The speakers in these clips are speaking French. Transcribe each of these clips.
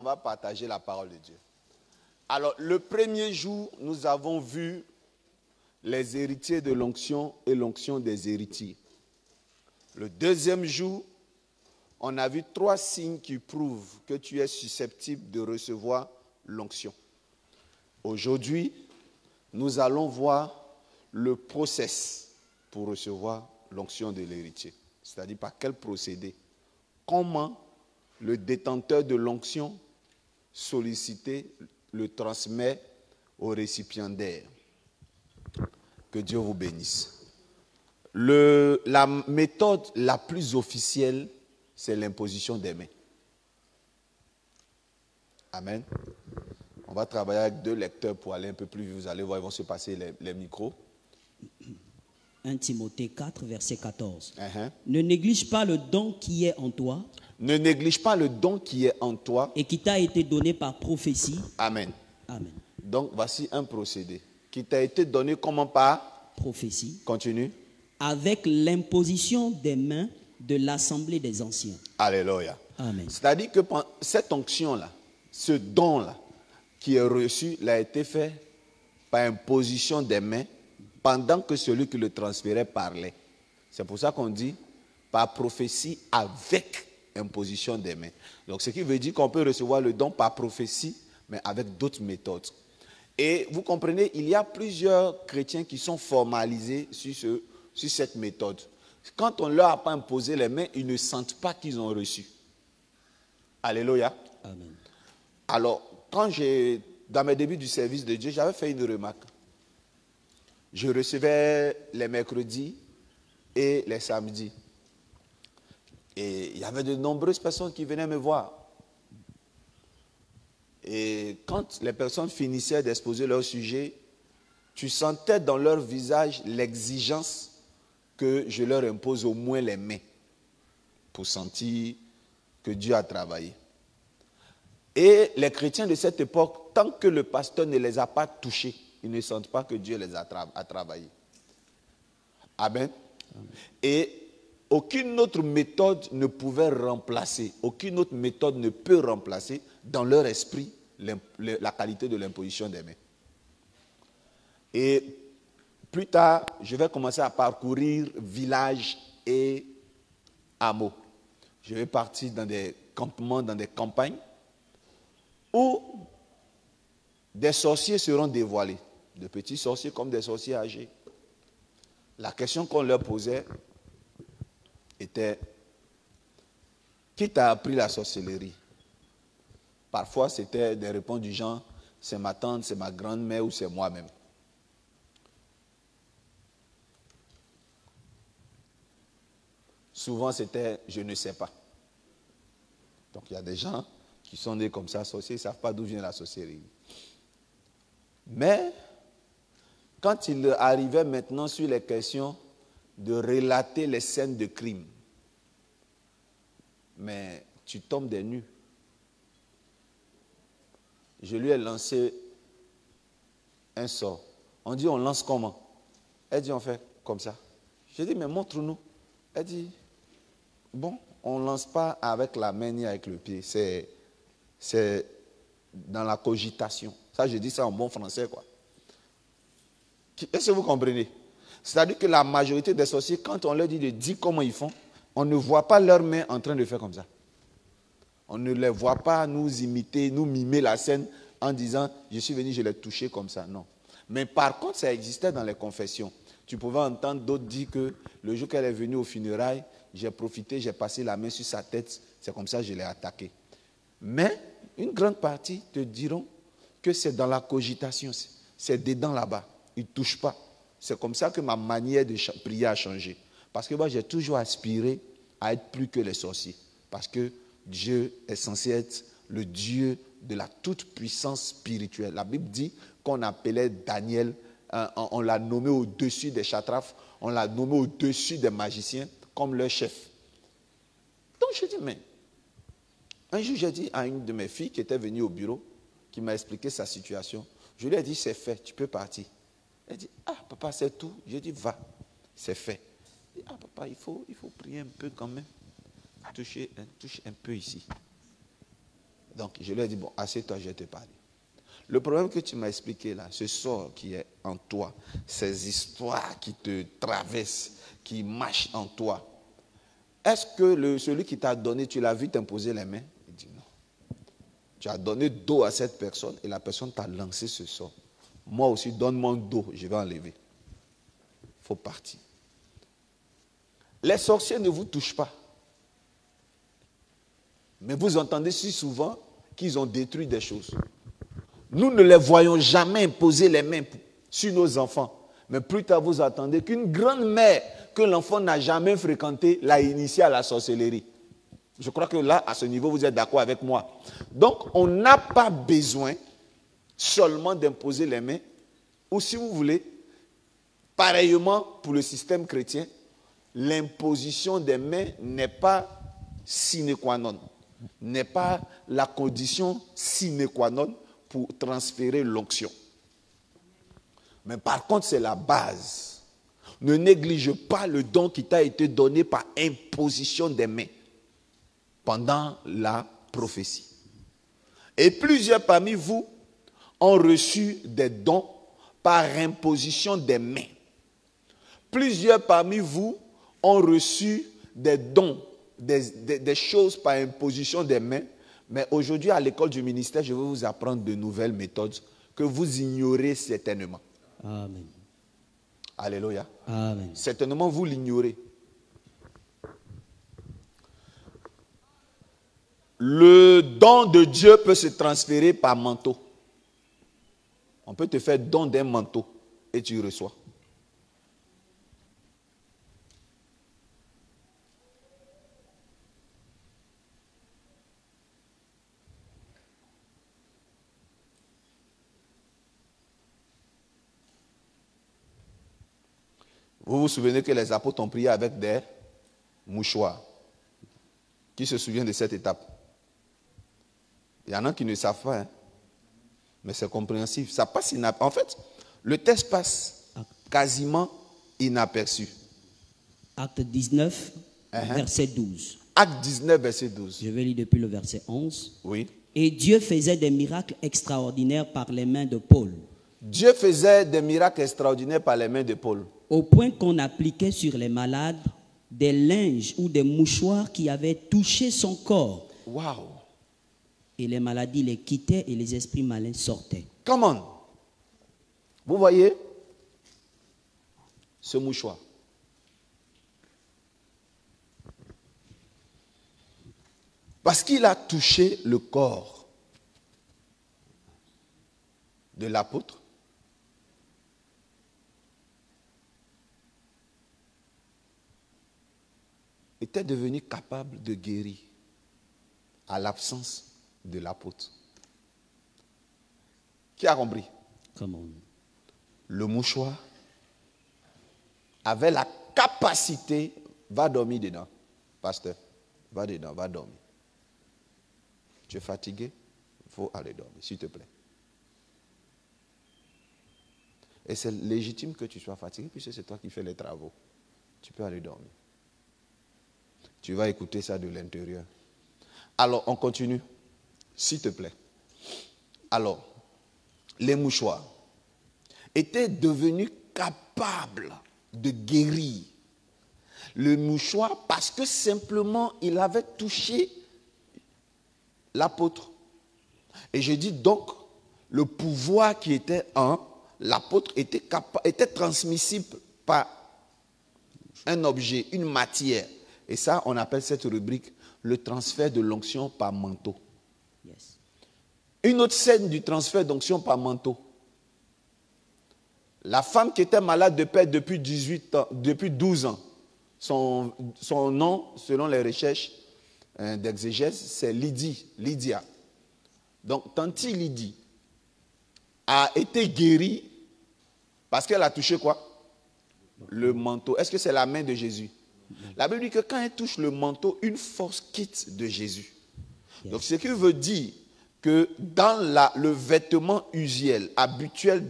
On va partager la parole de Dieu. Alors, le premier jour, nous avons vu les héritiers de l'onction et l'onction des héritiers. Le deuxième jour, on a vu 3 signes qui prouvent que tu es susceptible de recevoir l'onction. Aujourd'hui, nous allons voir le process pour recevoir l'onction de l'héritier. C'est-à-dire par quel procédé. Comment le détenteur de l'onction sollicité le transmet au récipiendaire. Que Dieu vous bénisse. La méthode la plus officielle, c'est l'imposition des mains. Amen. On va travailler avec 2 lecteurs pour aller un peu plus vite. Vous allez voir, ils vont se passer les micros. 1 Timothée 4, verset 14. Uh-huh. Ne néglige pas le don qui est en toi. Ne néglige pas le don qui est en toi. Et qui t'a été donné par prophétie. Amen. Amen. Donc, voici un procédé qui t'a été donné comment par prophétie. Continue. Avec l'imposition des mains de l'assemblée des anciens. Alléluia. Amen. C'est-à-dire que cette onction-là, ce don-là, qui est reçu, il a été fait par imposition des mains pendant que celui qui le transférait parlait. C'est pour ça qu'on dit par prophétie avec imposition des mains. Donc, ce qui veut dire qu'on peut recevoir le don par prophétie, mais avec d'autres méthodes. Et vous comprenez, il y a plusieurs chrétiens qui sont formalisés sur cette méthode. Quand on ne leur a pas imposé les mains, ils ne sentent pas qu'ils ont reçu. Alléluia. Amen. Alors, dans mes débuts du service de Dieu, j'avais fait une remarque. Je recevais les mercredis et les samedis. Et il y avait de nombreuses personnes qui venaient me voir. Et quand les personnes finissaient d'exposer leur sujet, tu sentais dans leur visage l'exigence que je leur impose au moins les mains pour sentir que Dieu a travaillé. Et les chrétiens de cette époque, tant que le pasteur ne les a pas touchés, ils ne sentent pas que Dieu les a travaillé. Amen. Amen. Et aucune autre méthode ne pouvait remplacer, aucune autre méthode ne peut remplacer dans leur esprit la qualité de l'imposition des mains. Et plus tard, je vais commencer à parcourir villages et hameaux. Je vais partir dans des campements, dans des campagnes, où des sorciers seront dévoilés, de petits sorciers comme des sorciers âgés. La question qu'on leur posait était: qui t'a appris la sorcellerie? Parfois, c'était des réponses du genre: c'est ma tante, c'est ma grand-mère ou c'est moi-même. Souvent, c'était je ne sais pas. Donc, il y a des gens qui sont nés comme ça, sorciers, ils ne savent pas d'où vient la sorcellerie. Mais, quand il arrivait maintenant sur les questions de relater les scènes de crime, mais tu tombes des nues. Je lui ai lancé un sort. On dit, on lance comment? Elle dit, on fait comme ça. J'ai dit, mais montre-nous. Elle dit, bon, on ne lance pas avec la main ni avec le pied. C'est dans la cogitation. Ça, je dis ça en bon français, quoi. Est-ce que vous comprenez? C'est-à-dire que la majorité des sorciers, quand on leur dit de dire comment ils font, on ne voit pas leurs mains en train de faire comme ça. On ne les voit pas nous imiter, nous mimer la scène en disant « je suis venu, je l'ai touché comme ça ». Non. Mais par contre, ça existait dans les confessions. Tu pouvais entendre d'autres dire que le jour qu'elle est venue aux funérailles, j'ai profité, j'ai passé la main sur sa tête, c'est comme ça que je l'ai attaqué. Mais une grande partie te diront que c'est dans la cogitation, c'est dedans là-bas, ils ne touchent pas. C'est comme ça que ma manière de prier a changé. Parce que moi, j'ai toujours aspiré à être plus que les sorciers. Parce que Dieu est censé être le Dieu de la toute-puissance spirituelle. La Bible dit qu'on appelait Daniel, on l'a nommé au-dessus des chatraphes, on l'a nommé au-dessus des magiciens comme leur chef. Donc je dis, mais un jour j'ai dit à une de mes filles qui était venue au bureau, qui m'a expliqué sa situation, je lui ai dit, c'est fait, tu peux partir. Elle dit, ah papa, c'est tout. Je dis, va, c'est fait. Elle dit, ah papa, il faut prier un peu quand même. Touche un peu ici. Donc, je lui ai dit, bon, assieds-toi, je vais te parler. Le problème que tu m'as expliqué là, ce sort qui est en toi, ces histoires qui te traversent, qui marchent en toi, est-ce que celui qui t'a donné, tu l'as vu t'imposer les mains? Il dit non. Tu as donné dos à cette personne et la personne t'a lancé ce sort. Moi aussi, donne-moi dos, je vais enlever. Il faut partir. Les sorciers ne vous touchent pas. Mais vous entendez si souvent qu'ils ont détruit des choses. Nous ne les voyons jamais imposer les mains sur nos enfants. Mais plus tard, vous attendez qu'une grande mère que l'enfant n'a jamais fréquentée l'a initié à la sorcellerie. Je crois que là, à ce niveau, vous êtes d'accord avec moi. Donc, on n'a pas besoin seulement d'imposer les mains. Ou si vous voulez, pareillement pour le système chrétien, l'imposition des mains n'est pas sine qua non, n'est pas la condition sine qua non pour transférer l'onction. Mais par contre, c'est la base. Ne néglige pas le don qui t'a été donné par imposition des mains pendant la prophétie. Et plusieurs parmi vous ont reçu des dons par imposition des mains. Plusieurs parmi vous ont reçu des dons, des choses par imposition des mains. Mais aujourd'hui, à l'école du ministère, je vais vous apprendre de nouvelles méthodes que vous ignorez certainement. Amen. Alléluia. Amen. Certainement, vous l'ignorez. Le don de Dieu peut se transférer par manteau. On peut te faire don d'un manteau et tu reçois. Vous vous souvenez que les apôtres ont prié avec des mouchoirs. Qui se souvient de cette étape? Il y en a qui ne savent pas, hein? Mais c'est compréhensif. Ça passe inaperçu. En fait, le texte passe quasiment inaperçu. Acte 19, verset 12. Acte 19, verset 12. Je vais lire depuis le verset 11. Oui. Et Dieu faisait des miracles extraordinaires par les mains de Paul. Dieu faisait des miracles extraordinaires par les mains de Paul. Au point qu'on appliquait sur les malades des linges ou des mouchoirs qui avaient touché son corps. Waouh! Et les maladies les quittaient et les esprits malins sortaient. Come on! Vous voyez ce mouchoir? Parce qu'il a touché le corps de l'apôtre. Était devenu capable de guérir à l'absence de l'apôtre. Qui a compris? Come on. Le mouchoir avait la capacité, va dormir dedans, pasteur, va dedans, va dormir. Tu es fatigué? Il faut aller dormir, s'il te plaît. Et c'est légitime que tu sois fatigué, puisque c'est toi qui fais les travaux. Tu peux aller dormir. Tu vas écouter ça de l'intérieur. Alors, on continue, s'il te plaît. Alors, les mouchoirs étaient devenus capables de guérir. Le mouchoir, parce que simplement, il avait touché l'apôtre. Et je dis donc, le pouvoir qui était en l'apôtre était transmissible par un objet, une matière. Et ça, on appelle cette rubrique le transfert de l'onction par manteau. Yes. Une autre scène du transfert d'onction par manteau. La femme qui était malade de peste depuis 12 ans, son nom, selon les recherches d'exégèse, c'est Lydia. Donc, Tanti Lydie a été guérie parce qu'elle a touché quoi? Le manteau. Est-ce que c'est la main de Jésus? La Bible dit que quand elle touche le manteau, une force quitte de Jésus. Yes. Donc, ce qui veut dire que dans le vêtement usuel, habituel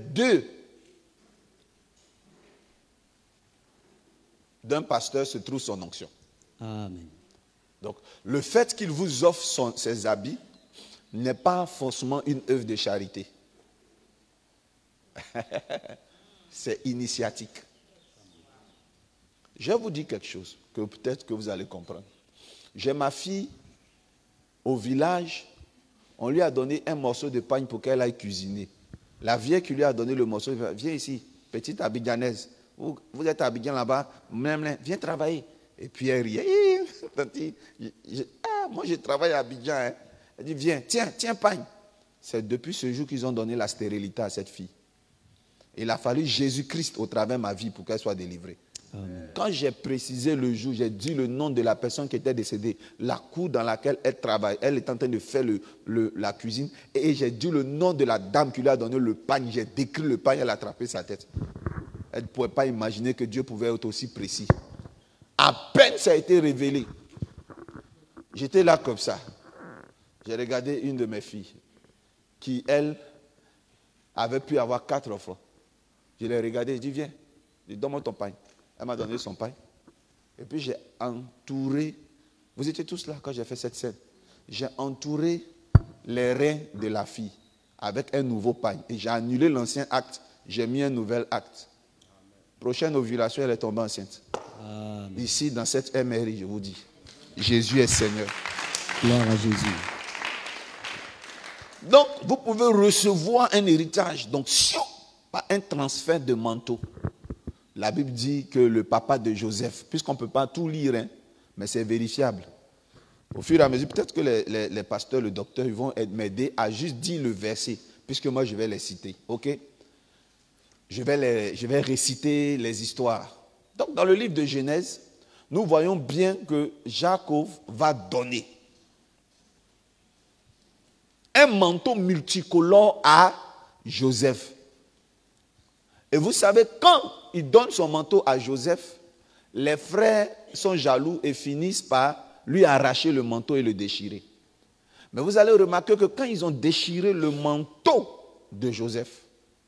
d'un pasteur se trouve son onction. Amen. Donc, le fait qu'il vous offre ses habits n'est pas forcément une œuvre de charité. C'est initiatique. Je vais vous dire quelque chose que peut-être que vous allez comprendre. J'ai ma fille au village, on lui a donné un morceau de pain pour qu'elle aille cuisiner. La vieille qui lui a donné le morceau, viens ici, petite Abidjanaise. Vous êtes à Abidjan là-bas, viens travailler. Et puis elle riait. Moi je travaille à Abidjan. Hein. Elle dit, viens, tiens, pain. C'est depuis ce jour qu'ils ont donné la stérilité à cette fille. Il a fallu Jésus-Christ au travers de ma vie pour qu'elle soit délivrée. Amen. Quand j'ai précisé le jour, j'ai dit le nom de la personne qui était décédée, la cour dans laquelle elle travaille, elle est en train de faire la cuisine, et j'ai dit le nom de la dame qui lui a donné le pain, j'ai décrit le pain, elle a attrapé sa tête. Elle ne pouvait pas imaginer que Dieu pouvait être aussi précis. À peine ça a été révélé, j'étais là comme ça. J'ai regardé une de mes filles, qui elle avait pu avoir 4 enfants. Je l'ai regardé, je dis viens, donne-moi ton pain. Elle m'a donné son pain. Et puis j'ai entouré, vous étiez tous là quand j'ai fait cette scène. J'ai entouré les reins de la fille avec un nouveau pain. Et j'ai annulé l'ancien acte, j'ai mis un nouvel acte. Prochaine ovulation, elle est tombée enceinte. Amen. Ici, dans cette MRI, je vous dis, Jésus est Seigneur. Gloire à Jésus. Donc, vous pouvez recevoir un héritage. Donc, pas un transfert de manteau. La Bible dit que le papa de Joseph, puisqu'on ne peut pas tout lire, hein, mais c'est vérifiable. Au fur et à mesure, peut-être que les pasteurs, le docteur, ils vont m'aider à juste dire le verset, puisque moi je vais les citer. Ok? Je vais réciter les histoires. Donc dans le livre de Genèse, nous voyons bien que Jacob va donner un manteau multicolore à Joseph. Et vous savez, quand il donne son manteau à Joseph, les frères sont jaloux et finissent par lui arracher le manteau et le déchirer. Mais vous allez remarquer que quand ils ont déchiré le manteau de Joseph,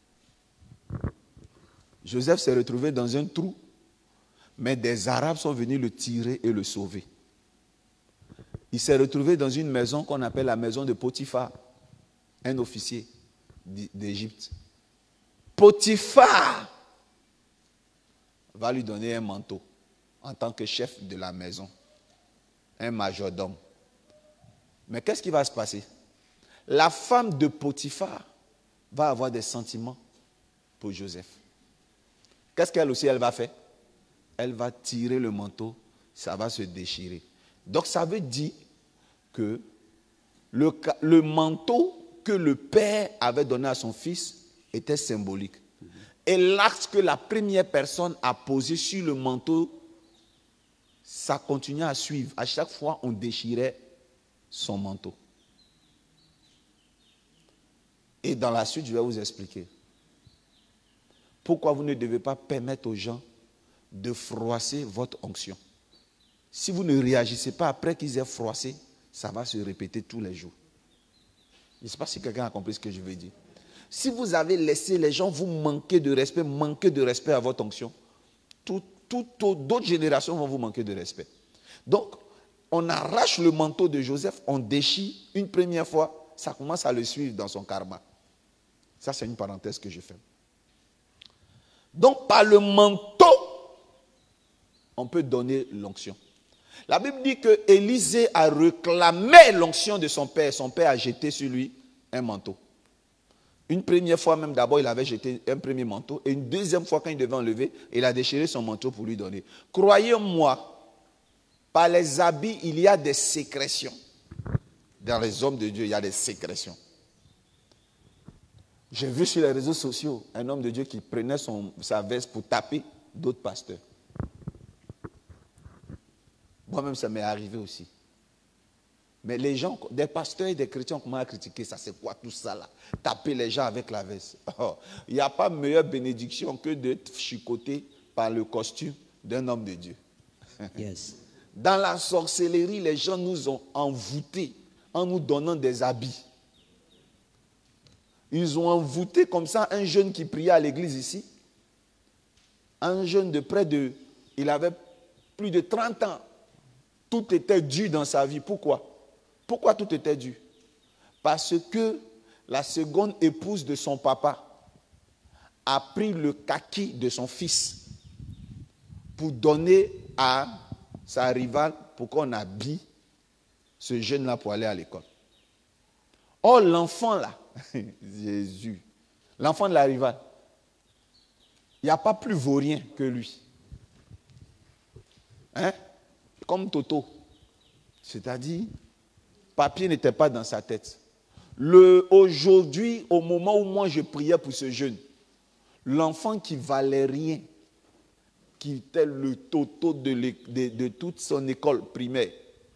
Joseph s'est retrouvé dans un trou, mais des Arabes sont venus le tirer et le sauver. Il s'est retrouvé dans une maison qu'on appelle la maison de Potiphar, un officier d'Égypte. Potiphar va lui donner un manteau en tant que chef de la maison, un majordome. Mais qu'est-ce qui va se passer? La femme de Potiphar va avoir des sentiments pour Joseph. Qu'est-ce qu'elle aussi elle va faire? Elle va tirer le manteau, ça va se déchirer. Donc ça veut dire que le manteau que le père avait donné à son fils était symbolique. Et l'acte que la première personne a posé sur le manteau, ça continuait à suivre. À chaque fois, on déchirait son manteau. Et dans la suite, je vais vous expliquer pourquoi vous ne devez pas permettre aux gens de froisser votre onction. Si vous ne réagissez pas après qu'ils aient froissé, ça va se répéter tous les jours. Je ne sais pas si quelqu'un a compris ce que je veux dire. Si vous avez laissé les gens vous manquer de respect à votre onction, d'autres générations vont vous manquer de respect. Donc, on arrache le manteau de Joseph, on déchire une première fois, ça commence à le suivre dans son karma. Ça, c'est une parenthèse que je fais. Donc, par le manteau, on peut donner l'onction. La Bible dit que Élisée a réclamé l'onction de son père. Son père a jeté sur lui un manteau. Une première fois même, d'abord, il avait jeté un premier manteau. Et une deuxième fois, quand il devait enlever, il a déchiré son manteau pour lui donner. Croyez-moi, par les habits, il y a des sécrétions. Dans les hommes de Dieu, il y a des sécrétions. J'ai vu sur les réseaux sociaux un homme de Dieu qui prenait sa veste pour taper d'autres pasteurs. Moi-même, ça m'est arrivé aussi. Mais les gens, des pasteurs et des chrétiens, comment à critiquer ça? C'est quoi tout ça là? Taper les gens avec la veste. Oh, il n'y a pas meilleure bénédiction que d'être chicoté par le costume d'un homme de Dieu. Yes. Dans la sorcellerie, les gens nous ont envoûtés en nous donnant des habits. Ils ont envoûté comme ça un jeune qui priait à l'église ici. Un jeune de près de... Il avait plus de 30 ans. Tout était dû dans sa vie. Pourquoi? Pourquoi tout était dû? Parce que la seconde épouse de son papa a pris le kaki de son fils pour donner à sa rivale pour qu'on habille ce jeune-là pour aller à l'école. Or, l'enfant là, Jésus, l'enfant de la rivale, il n'y a pas plus vaurien que lui. Hein? Comme Toto. C'est-à-dire, papier n'était pas dans sa tête. Aujourd'hui, au moment où moi je priais pour ce jeune, l'enfant qui valait rien, qui était le Toto de toute son école primaire,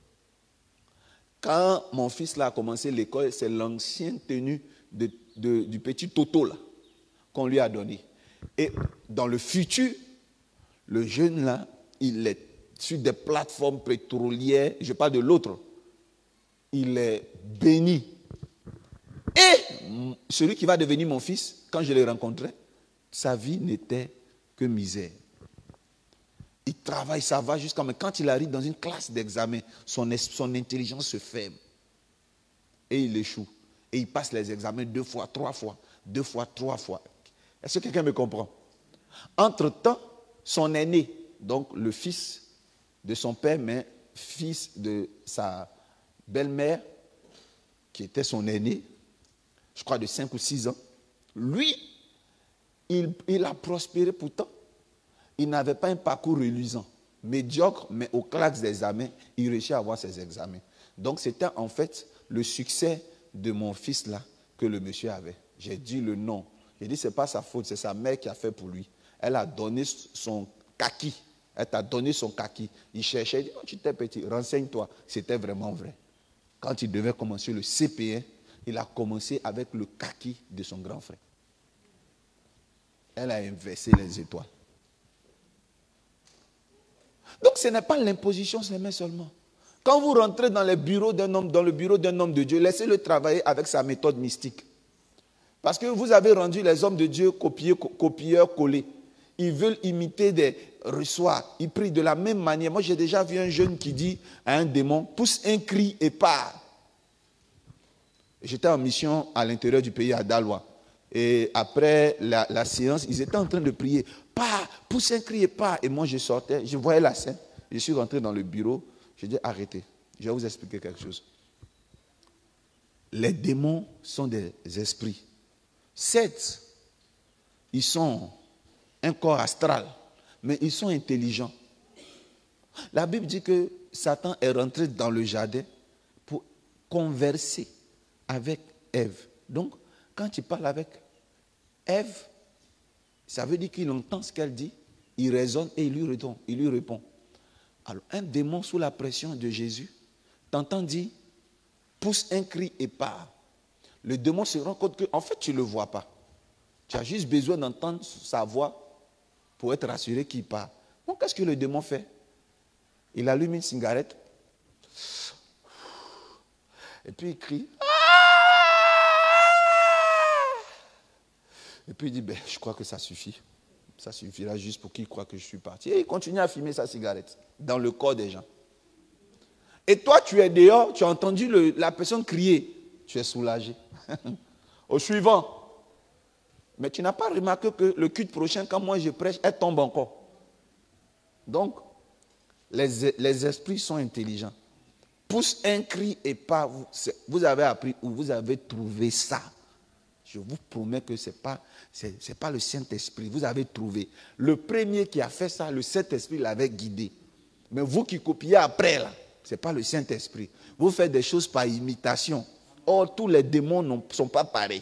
quand mon fils là a commencé l'école, c'est l'ancienne tenue du petit Toto là qu'on lui a donné. Et dans le futur, le jeune là, il est sur des plateformes pétrolières, je parle de l'autre, il est béni. Et celui qui va devenir mon fils, quand je l'ai rencontré, sa vie n'était que misère. Il travaille, ça va jusqu'à... Mais quand il arrive dans une classe d'examen, son intelligence se ferme. Et il échoue. Et il passe les examens 2 fois, 3 fois. 2 fois, 3 fois. Est-ce que quelqu'un me comprend? Entre-temps, son aîné, donc le fils de son père, mais fils de sa belle-mère, qui était son aîné, je crois de 5 ou 6 ans, lui, il a prospéré pourtant. Il n'avait pas un parcours reluisant, médiocre, mais au claque des examens, il réussit à avoir ses examens. Donc c'était en fait le succès de mon fils là que le monsieur avait. J'ai dit le nom. J'ai dit c'est pas sa faute, c'est sa mère qui a fait pour lui. Elle a donné son kaki. Elle t'a donné son kaki. Il cherchait, il dit, oh, tu t'es petit, renseigne-toi. C'était vraiment vrai. Quand il devait commencer le CP1, il a commencé avec le kaki de son grand frère. Elle a inversé les étoiles. Donc ce n'est pas l'imposition sur les mains seulement. Quand vous rentrez dans le bureau d'un homme de Dieu, laissez-le travailler avec sa méthode mystique. Parce que vous avez rendu les hommes de Dieu copieurs collés. Ils veulent imiter des reçoirs. Ils prient de la même manière. Moi j'ai déjà vu un jeune qui dit à un démon, pousse un cri et pars. J'étais en mission à l'intérieur du pays, à Daloa. Et après la séance, ils étaient en train de prier. Pas, pousse un cri et pas. Et moi, je sortais, je voyais la scène. Je suis rentré dans le bureau. Je dis, arrêtez. Je vais vous expliquer quelque chose. Les démons sont des esprits. Certes, ils sont un corps astral, mais ils sont intelligents. La Bible dit que Satan est rentré dans le jardin pour converser avec Ève. Donc, quand il parle avec Ève, ça veut dire qu'il entend ce qu'elle dit, il raisonne et il lui répond. Alors, un démon sous la pression de Jésus t'entend dire, pousse un cri et pars. Le démon se rend compte qu'en fait, tu ne le vois pas. Tu as juste besoin d'entendre sa voix pour être rassuré qu'il part. Donc, qu'est-ce que le démon fait? Il allume une cigarette et puis il crie. Et puis il dit, je crois que ça suffit. Ça suffira juste pour qu'il croie que je suis parti. Et il continue à fumer sa cigarette dans le corps des gens. Et toi, tu es dehors, tu as entendu la personne crier. Tu es soulagé. Au suivant. Mais tu n'as pas remarqué que le culte prochain, quand moi je prêche, elle tombe encore. Donc, les esprits sont intelligents. Pousse un cri et pas. Vous avez appris ou vous avez trouvé ça. Je vous promets que ce n'est pas le Saint-Esprit. Vous avez trouvé. Le premier qui a fait ça, le Saint-Esprit l'avait guidé. Mais vous qui copiez après, là, ce n'est pas le Saint-Esprit. Vous faites des choses par imitation. Or, tous les démons ne sont pas pareils.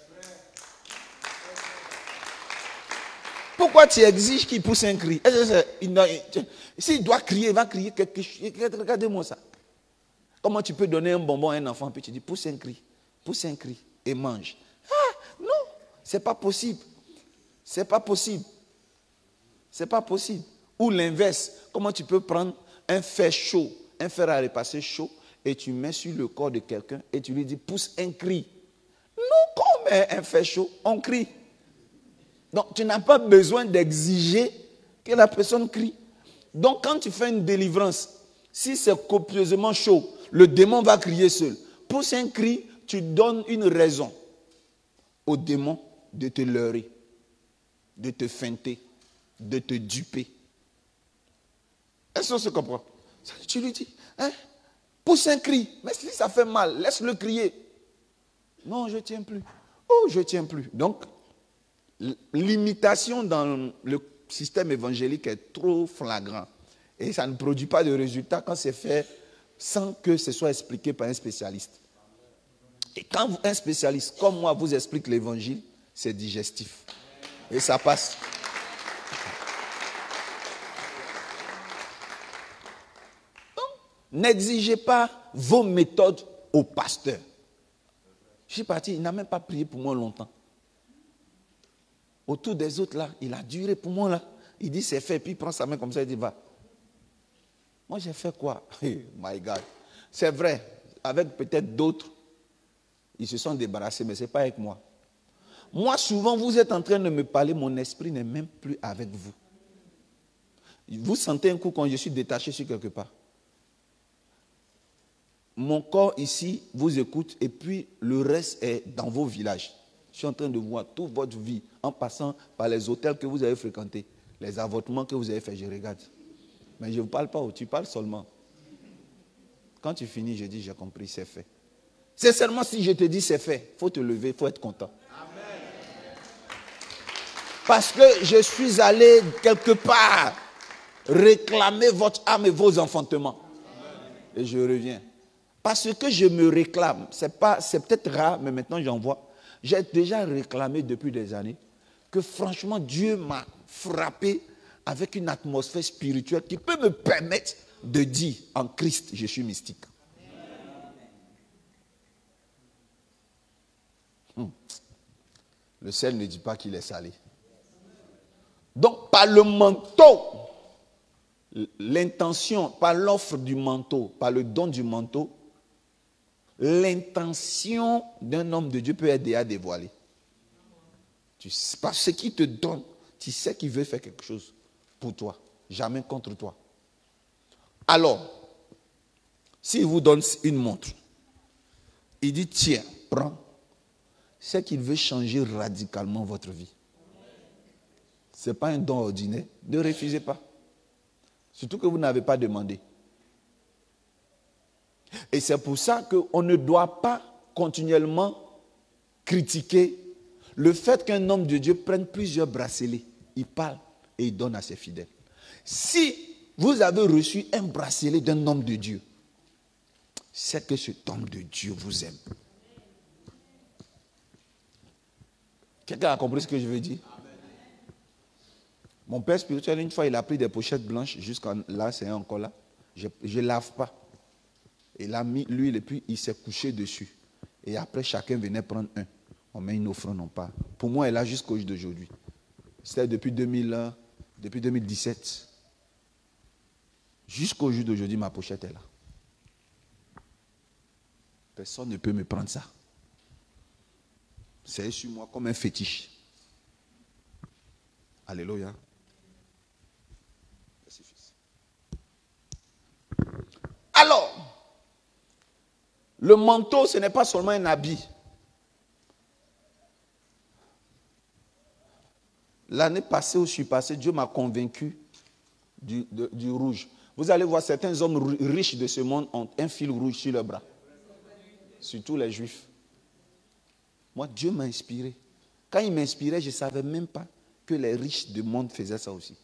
Pourquoi tu exiges qu'il pousse un cri? S'il doit crier, il va crier quelque chose. Regardez-moi ça. Comment tu peux donner un bonbon à un enfant, puis tu dis pousse un cri et mange. Non, c'est pas possible. C'est pas possible. C'est pas possible. Ou l'inverse, comment tu peux prendre un fer chaud, un fer à repasser chaud, et tu mets sur le corps de quelqu'un et tu lui dis pousse un cri. Non, comme un fer chaud, on crie. Donc tu n'as pas besoin d'exiger que la personne crie. Donc quand tu fais une délivrance, si c'est copieusement chaud, le démon va crier seul. Pousse un cri, tu donnes une raison au démon de te leurrer, de te feinter, de te duper. Est-ce qu'on se comprend? Tu lui dis, hein, pousse un cri, mais si ça fait mal, laisse-le crier. Non, je ne tiens plus. Oh, je ne tiens plus. Donc, l'imitation dans le système évangélique est trop flagrant. Et ça ne produit pas de résultat quand c'est fait sans que ce soit expliqué par un spécialiste. Et quand un spécialiste comme moi vous explique l'évangile, c'est digestif. Et ça passe. N'exigez pas vos méthodes au pasteur. Je suis parti, il n'a même pas prié pour moi longtemps. Autour des autres là, il a duré pour moi là. Il dit c'est fait, puis il prend sa main comme ça, il dit va. Moi j'ai fait quoi? Hey, my God. C'est vrai, avec peut-être d'autres, ils se sont débarrassés, mais ce n'est pas avec moi. Moi souvent vous êtes en train de me parler, mon esprit n'est même plus avec vous. Vous sentez un coup quand je suis détaché sur quelque part. Mon corps ici vous écoute et puis le reste est dans vos villages. Je suis en train de voir toute votre vie en passant par les hôtels que vous avez fréquentés, les avortements que vous avez faits, je regarde. Mais je ne parle pas, tu parles seulement. Quand tu finis, je dis j'ai compris, c'est fait. C'est seulement si je te dis c'est fait, il faut te lever, il faut être content. Amen. Parce que je suis allé quelque part réclamer votre âme et vos enfantements. Amen. Et je reviens. Parce que je me réclame, c'est peut-être rare, mais maintenant j'en vois. J'ai déjà réclamé depuis des années que franchement Dieu m'a frappé avec une atmosphère spirituelle qui peut me permettre de dire en Christ, je suis mystique. Le sel ne dit pas qu'il est salé. Donc par le manteau, l'intention, par l'offre du manteau, par le don du manteau, l'intention d'un homme de Dieu peut être déjà dévoilée. Parce qu'il te donne, tu sais qu'il veut faire quelque chose pour toi, jamais contre toi. Alors, s'il vous donne une montre, il dit tiens, prends, c'est qu'il veut changer radicalement votre vie. Ce n'est pas un don ordinaire, ne refusez pas. Surtout que vous n'avez pas demandé. Et c'est pour ça qu'on ne doit pas continuellement critiquer le fait qu'un homme de Dieu prenne plusieurs bracelets. Il parle et il donne à ses fidèles. Si vous avez reçu un bracelet d'un homme de Dieu, c'est que cet homme de Dieu vous aime. Quelqu'un a compris ce que je veux dire? Mon père spirituel, une fois, il a pris des pochettes blanches jusqu'à là, c'est encore là. Je ne lave pas. Il a mis l'huile et puis il s'est couché dessus. Et après, chacun venait prendre un. On met une offrande, on part. Pour moi, elle est là jusqu'au jour d'aujourd'hui. C'était depuis 2017. Jusqu'au jour d'aujourd'hui, ma pochette est là. Personne ne peut me prendre ça. C'est sur moi comme un fétiche. Alléluia. Merci, fils. Alors, le manteau, ce n'est pas seulement un habit. L'année passée où je suis passé, Dieu m'a convaincu du rouge. Vous allez voir, certains hommes riches de ce monde ont un fil rouge sur leur bras. Surtout les juifs. Moi, Dieu m'a inspiré. Quand il m'inspirait, je ne savais même pas que les riches du monde faisaient ça aussi.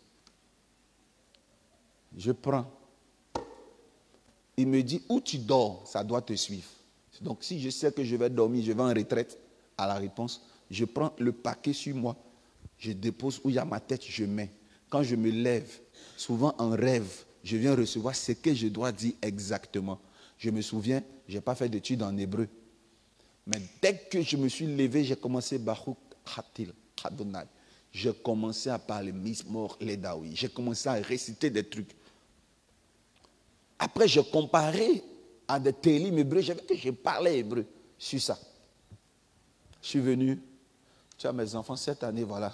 Je prends. Il me dit, où tu dors, ça doit te suivre. Donc, si je sais que je vais dormir, je vais en retraite, à la réponse, je prends le paquet sur moi, je dépose où il y a ma tête, je mets. Quand je me lève, souvent en rêve, je viens recevoir ce que je dois dire exactement. Je me souviens, je n'ai pas fait d'études en hébreu. Mais dès que je me suis levé, j'ai commencé Baruch Hatil Adonai. J'ai commencé à parler Mismor Ledaoui. J'ai commencé à réciter des trucs. Après, je comparais à des télim hébreux. J'ai vu que je parlais hébreu sur ça. Je suis venu. Tu vois, mes enfants, cette année, voilà.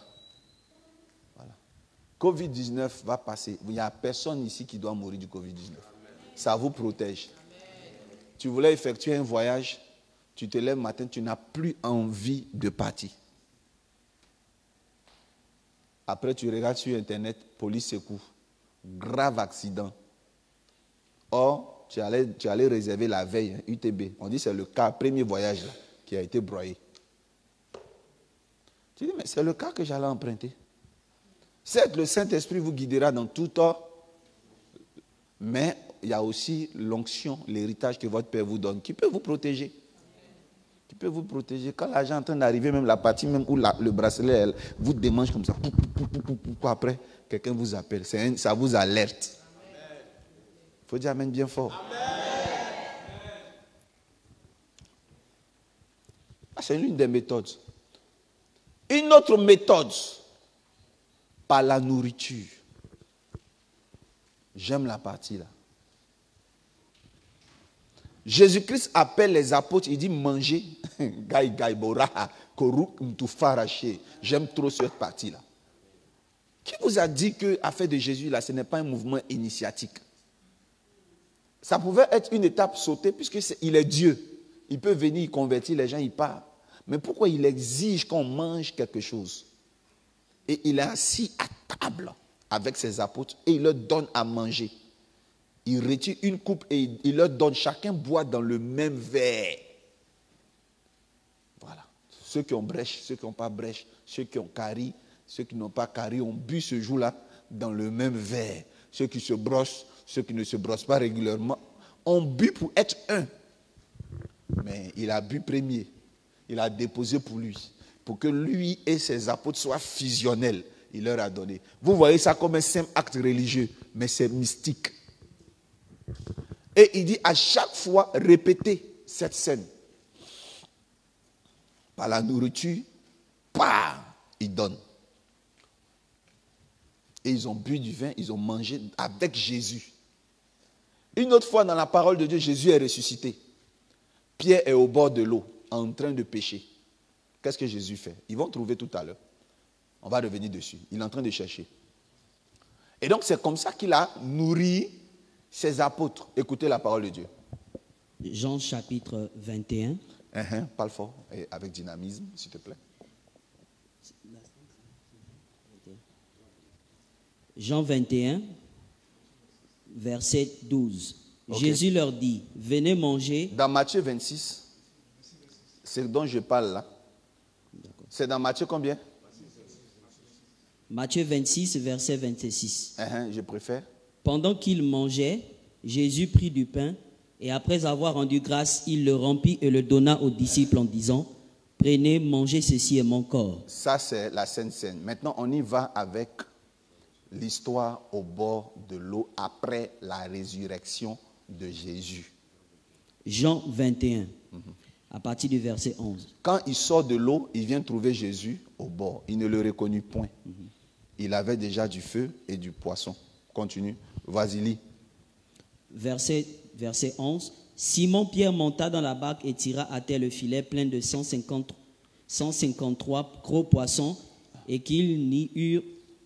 Covid-19 va passer. Il n'y a personne ici qui doit mourir du Covid-19. Ça vous protège. Tu voulais effectuer un voyage, tu te lèves le matin, tu n'as plus envie de partir. Après, tu regardes sur Internet, police secours, grave accident. Or, tu allais réserver la veille, UTB. On dit que c'est le cas, premier voyage là, qui a été broyé. Tu dis, mais c'est le cas que j'allais emprunter. Certes, le Saint-Esprit vous guidera dans tout tort, mais il y a aussi l'onction, l'héritage que votre Père vous donne, qui peut vous protéger. Qui peut vous protéger. Quand l'argent est en train d'arriver, même la partie même où le bracelet elle, vous démange comme ça. Après, quelqu'un vous appelle. Ça vous alerte. Il faut dire amen bien fort. C'est l'une des méthodes. Une autre méthode, par la nourriture. J'aime la partie là. Jésus-Christ appelle les apôtres, il dit manger. J'aime trop cette partie-là. Qui vous a dit que l'affaire de Jésus, là, ce n'est pas un mouvement initiatique? Ça pouvait être une étape sautée, puisqu'il est Dieu. Il peut venir, il convertit les gens, il part. Mais pourquoi il exige qu'on mange quelque chose? Et il est assis à table avec ses apôtres et il leur donne à manger. Il retire une coupe et il leur donne, chacun boit dans le même verre. Voilà. Ceux qui ont brèche, ceux qui n'ont pas brèche, ceux qui ont carie, ceux qui n'ont pas carie ont bu ce jour-là dans le même verre. Ceux qui se brossent, ceux qui ne se brossent pas régulièrement, ont bu pour être un. Mais il a bu premier. Il a déposé pour lui. Pour que lui et ses apôtres soient fusionnels. Il leur a donné. Vous voyez ça comme un simple acte religieux, mais c'est mystique. Et il dit à chaque fois, répétez cette scène. Par la nourriture, il donne. Et ils ont bu du vin, ils ont mangé avec Jésus. Une autre fois dans la parole de Dieu, Jésus est ressuscité. Pierre est au bord de l'eau, en train de pêcher. Qu'est-ce que Jésus fait? Ils vont trouver tout à l'heure. On va revenir dessus. Il est en train de chercher. Et donc c'est comme ça qu'il a nourri ses apôtres. Écoutez la parole de Dieu. Jean chapitre 21. Parle fort et avec dynamisme, s'il te plaît. Jean 21, verset 12. Okay. Jésus leur dit, venez manger. Dans Matthieu 26, c'est dont je parle là. C'est dans Matthieu combien? Matthieu 26, verset 26. Je préfère. Pendant qu'il mangeait, Jésus prit du pain et après avoir rendu grâce, il le remplit et le donna aux disciples en disant, prenez, mangez, ceci est mon corps. Ça, c'est la Sainte Seine. Maintenant, on y va avec l'histoire au bord de l'eau après la résurrection de Jésus. Jean 21, à partir du verset 11. Quand il sort de l'eau, il vient trouver Jésus au bord. Il ne le reconnut point. Il avait déjà du feu et du poisson. Continue. Vas-y, lis. Verset 11. Simon-Pierre monta dans la barque et tira à terre le filet plein de 153 gros poissons et qu'il eut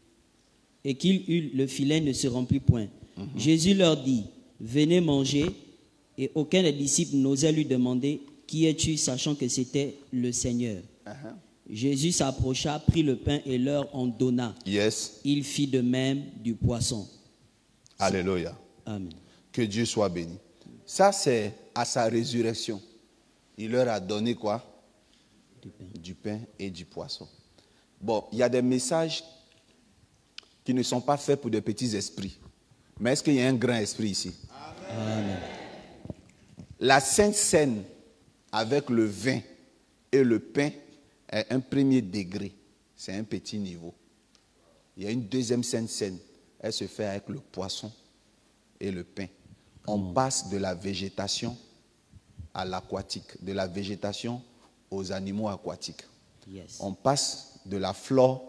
le filet ne se remplit point. Jésus leur dit, venez manger, et aucun des disciples n'osait lui demander, qui es-tu, sachant que c'était le Seigneur. Jésus s'approcha, prit le pain et leur en donna. Yes. Il fit de même du poisson. Alléluia. Amen. Que Dieu soit béni. Ça, c'est à sa résurrection. Il leur a donné quoi? Du pain et du poisson. Bon, il y a des messages qui ne sont pas faits pour des petits esprits. Mais est-ce qu'il y a un grand esprit ici? Amen. La Sainte Seine avec le vin et le pain est un premier degré. C'est un petit niveau. Il y a une deuxième Sainte Seine. Elle se fait avec le poisson et le pain. On passe de la végétation à l'aquatique, de la végétation aux animaux aquatiques. Yes. On passe de la flore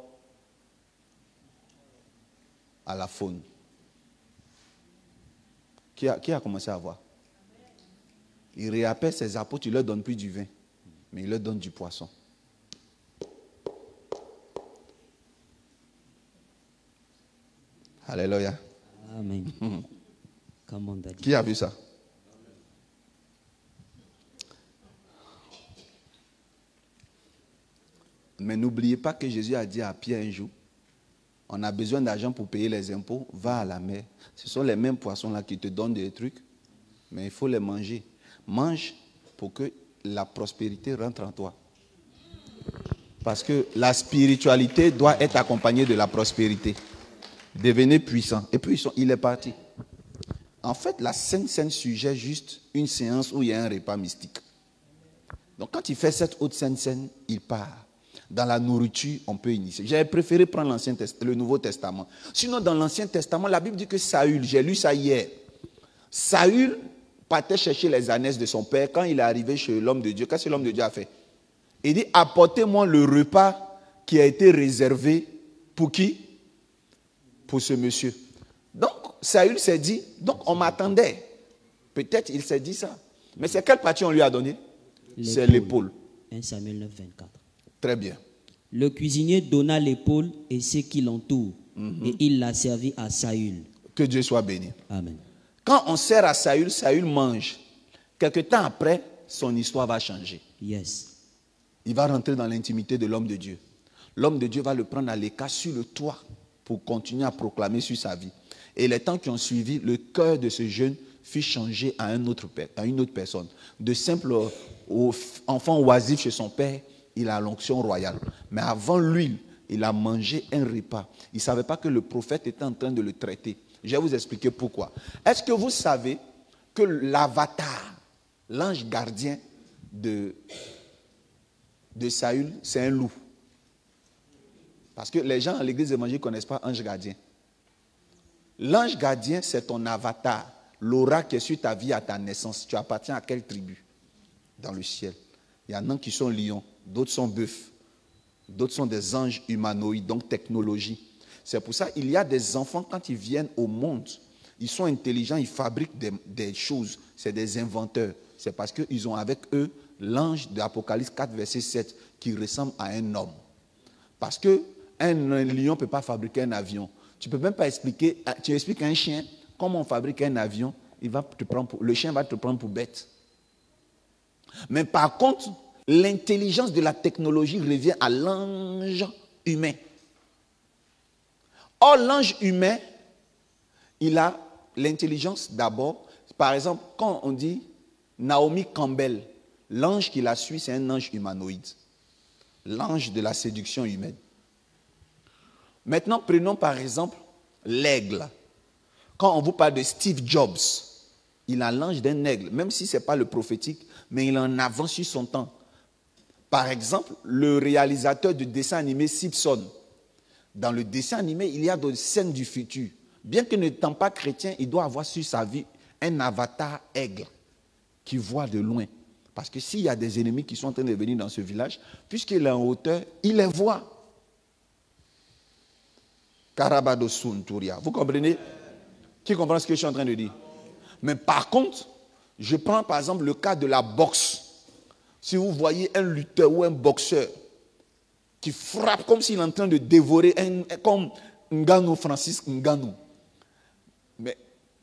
à la faune. Qui a commencé à voir? Il réappelle ses apôtres, il ne leur donne plus du vin, mais il leur donne du poisson. Alléluia. Amen. Comme on a dit. Qui a vu ça? Mais n'oubliez pas que Jésus a dit à Pierre un jour, on a besoin d'argent pour payer les impôts, va à la mer. Ce sont les mêmes poissons-là qui te donnent des trucs, mais il faut les manger. Mange pour que la prospérité rentre en toi. Parce que la spiritualité doit être accompagnée de la prospérité. Devenez puissant. Et puis il est parti. En fait, la Sainte Seine suggère juste une séance où il y a un repas mystique. Donc quand il fait cette haute Sainte Seine, il part. Dans la nourriture, on peut initier. J'avais préféré prendre le Nouveau Testament. Sinon, dans l'Ancien Testament, la Bible dit que Saül, j'ai lu ça hier, Saül partait chercher les ânesses de son père. Quand il est arrivé chez l'homme de Dieu, qu'est-ce que l'homme de Dieu a fait? Il dit, apportez-moi le repas qui a été réservé pour qui? Pour ce monsieur. Donc, Saül s'est dit, donc on m'attendait. Peut-être il s'est dit ça. Mais c'est quelle partie on lui a donné? C'est l'épaule. 1 Samuel 9, 24. Très bien. Le cuisinier donna l'épaule et ceux qui l'entourent, et il l'a servi à Saül. Que Dieu soit béni. Amen. Quand on sert à Saül, Saül mange. Quelque temps après, son histoire va changer. Yes. Il va rentrer dans l'intimité de l'homme de Dieu. L'homme de Dieu va le prendre à l'écart sur le toit pour continuer à proclamer sur sa vie. Et les temps qui ont suivi, le cœur de ce jeune fut changé à une autre personne. De simple enfant oisif chez son père, il a l'onction royale. Mais avant l'huile, il a mangé un repas. Il ne savait pas que le prophète était en train de le traiter. Je vais vous expliquer pourquoi. Est-ce que vous savez que l'avatar, l'ange gardien de Saül, c'est un loup? Parce que les gens à l'église évangélique ne connaissent pas ange gardien. L'ange gardien, c'est ton avatar, l'aura qui est sur ta vie à ta naissance. Tu appartiens à quelle tribu dans le ciel? Il y en a qui sont lions, d'autres sont bœufs, d'autres sont des anges humanoïdes, donc technologie. C'est pour ça qu'il y a des enfants, quand ils viennent au monde, ils sont intelligents, ils fabriquent des choses, c'est des inventeurs. C'est parce qu'ils ont avec eux l'ange de Apocalypse 4, verset 7, qui ressemble à un homme. Parce qu'un lion ne peut pas fabriquer un avion. Tu ne peux même pas expliquer, tu expliques à un chien comment on fabrique un avion, le chien va te prendre pour bête. Mais par contre, l'intelligence de la technologie revient à l'ange humain. Or, l'ange humain, il a l'intelligence d'abord. Par exemple, quand on dit Naomi Campbell, l'ange qui la suit, c'est un ange humanoïde. L'ange de la séduction humaine. Maintenant, prenons par exemple l'aigle. Quand on vous parle de Steve Jobs, il a l'ange d'un aigle, même si ce n'est pas le prophétique, mais il en avance sur son temps. Par exemple, le réalisateur du dessin animé Simpson. Dans le dessin animé, il y a des scènes du futur. Bien que n'étant pas chrétien, il doit avoir sur sa vie un avatar aigle qui voit de loin. Parce que s'il y a des ennemis qui sont en train de venir dans ce village, puisqu'il est en hauteur, il les voit. Karabado Sunturia. Vous comprenez? Qui comprend ce que je suis en train de dire? Mais par contre, je prends par exemple le cas de la boxe. Si vous voyez un lutteur ou un boxeur qui frappe comme s'il est en train de dévorer, comme Ngannou, Francis Ngannou. Mais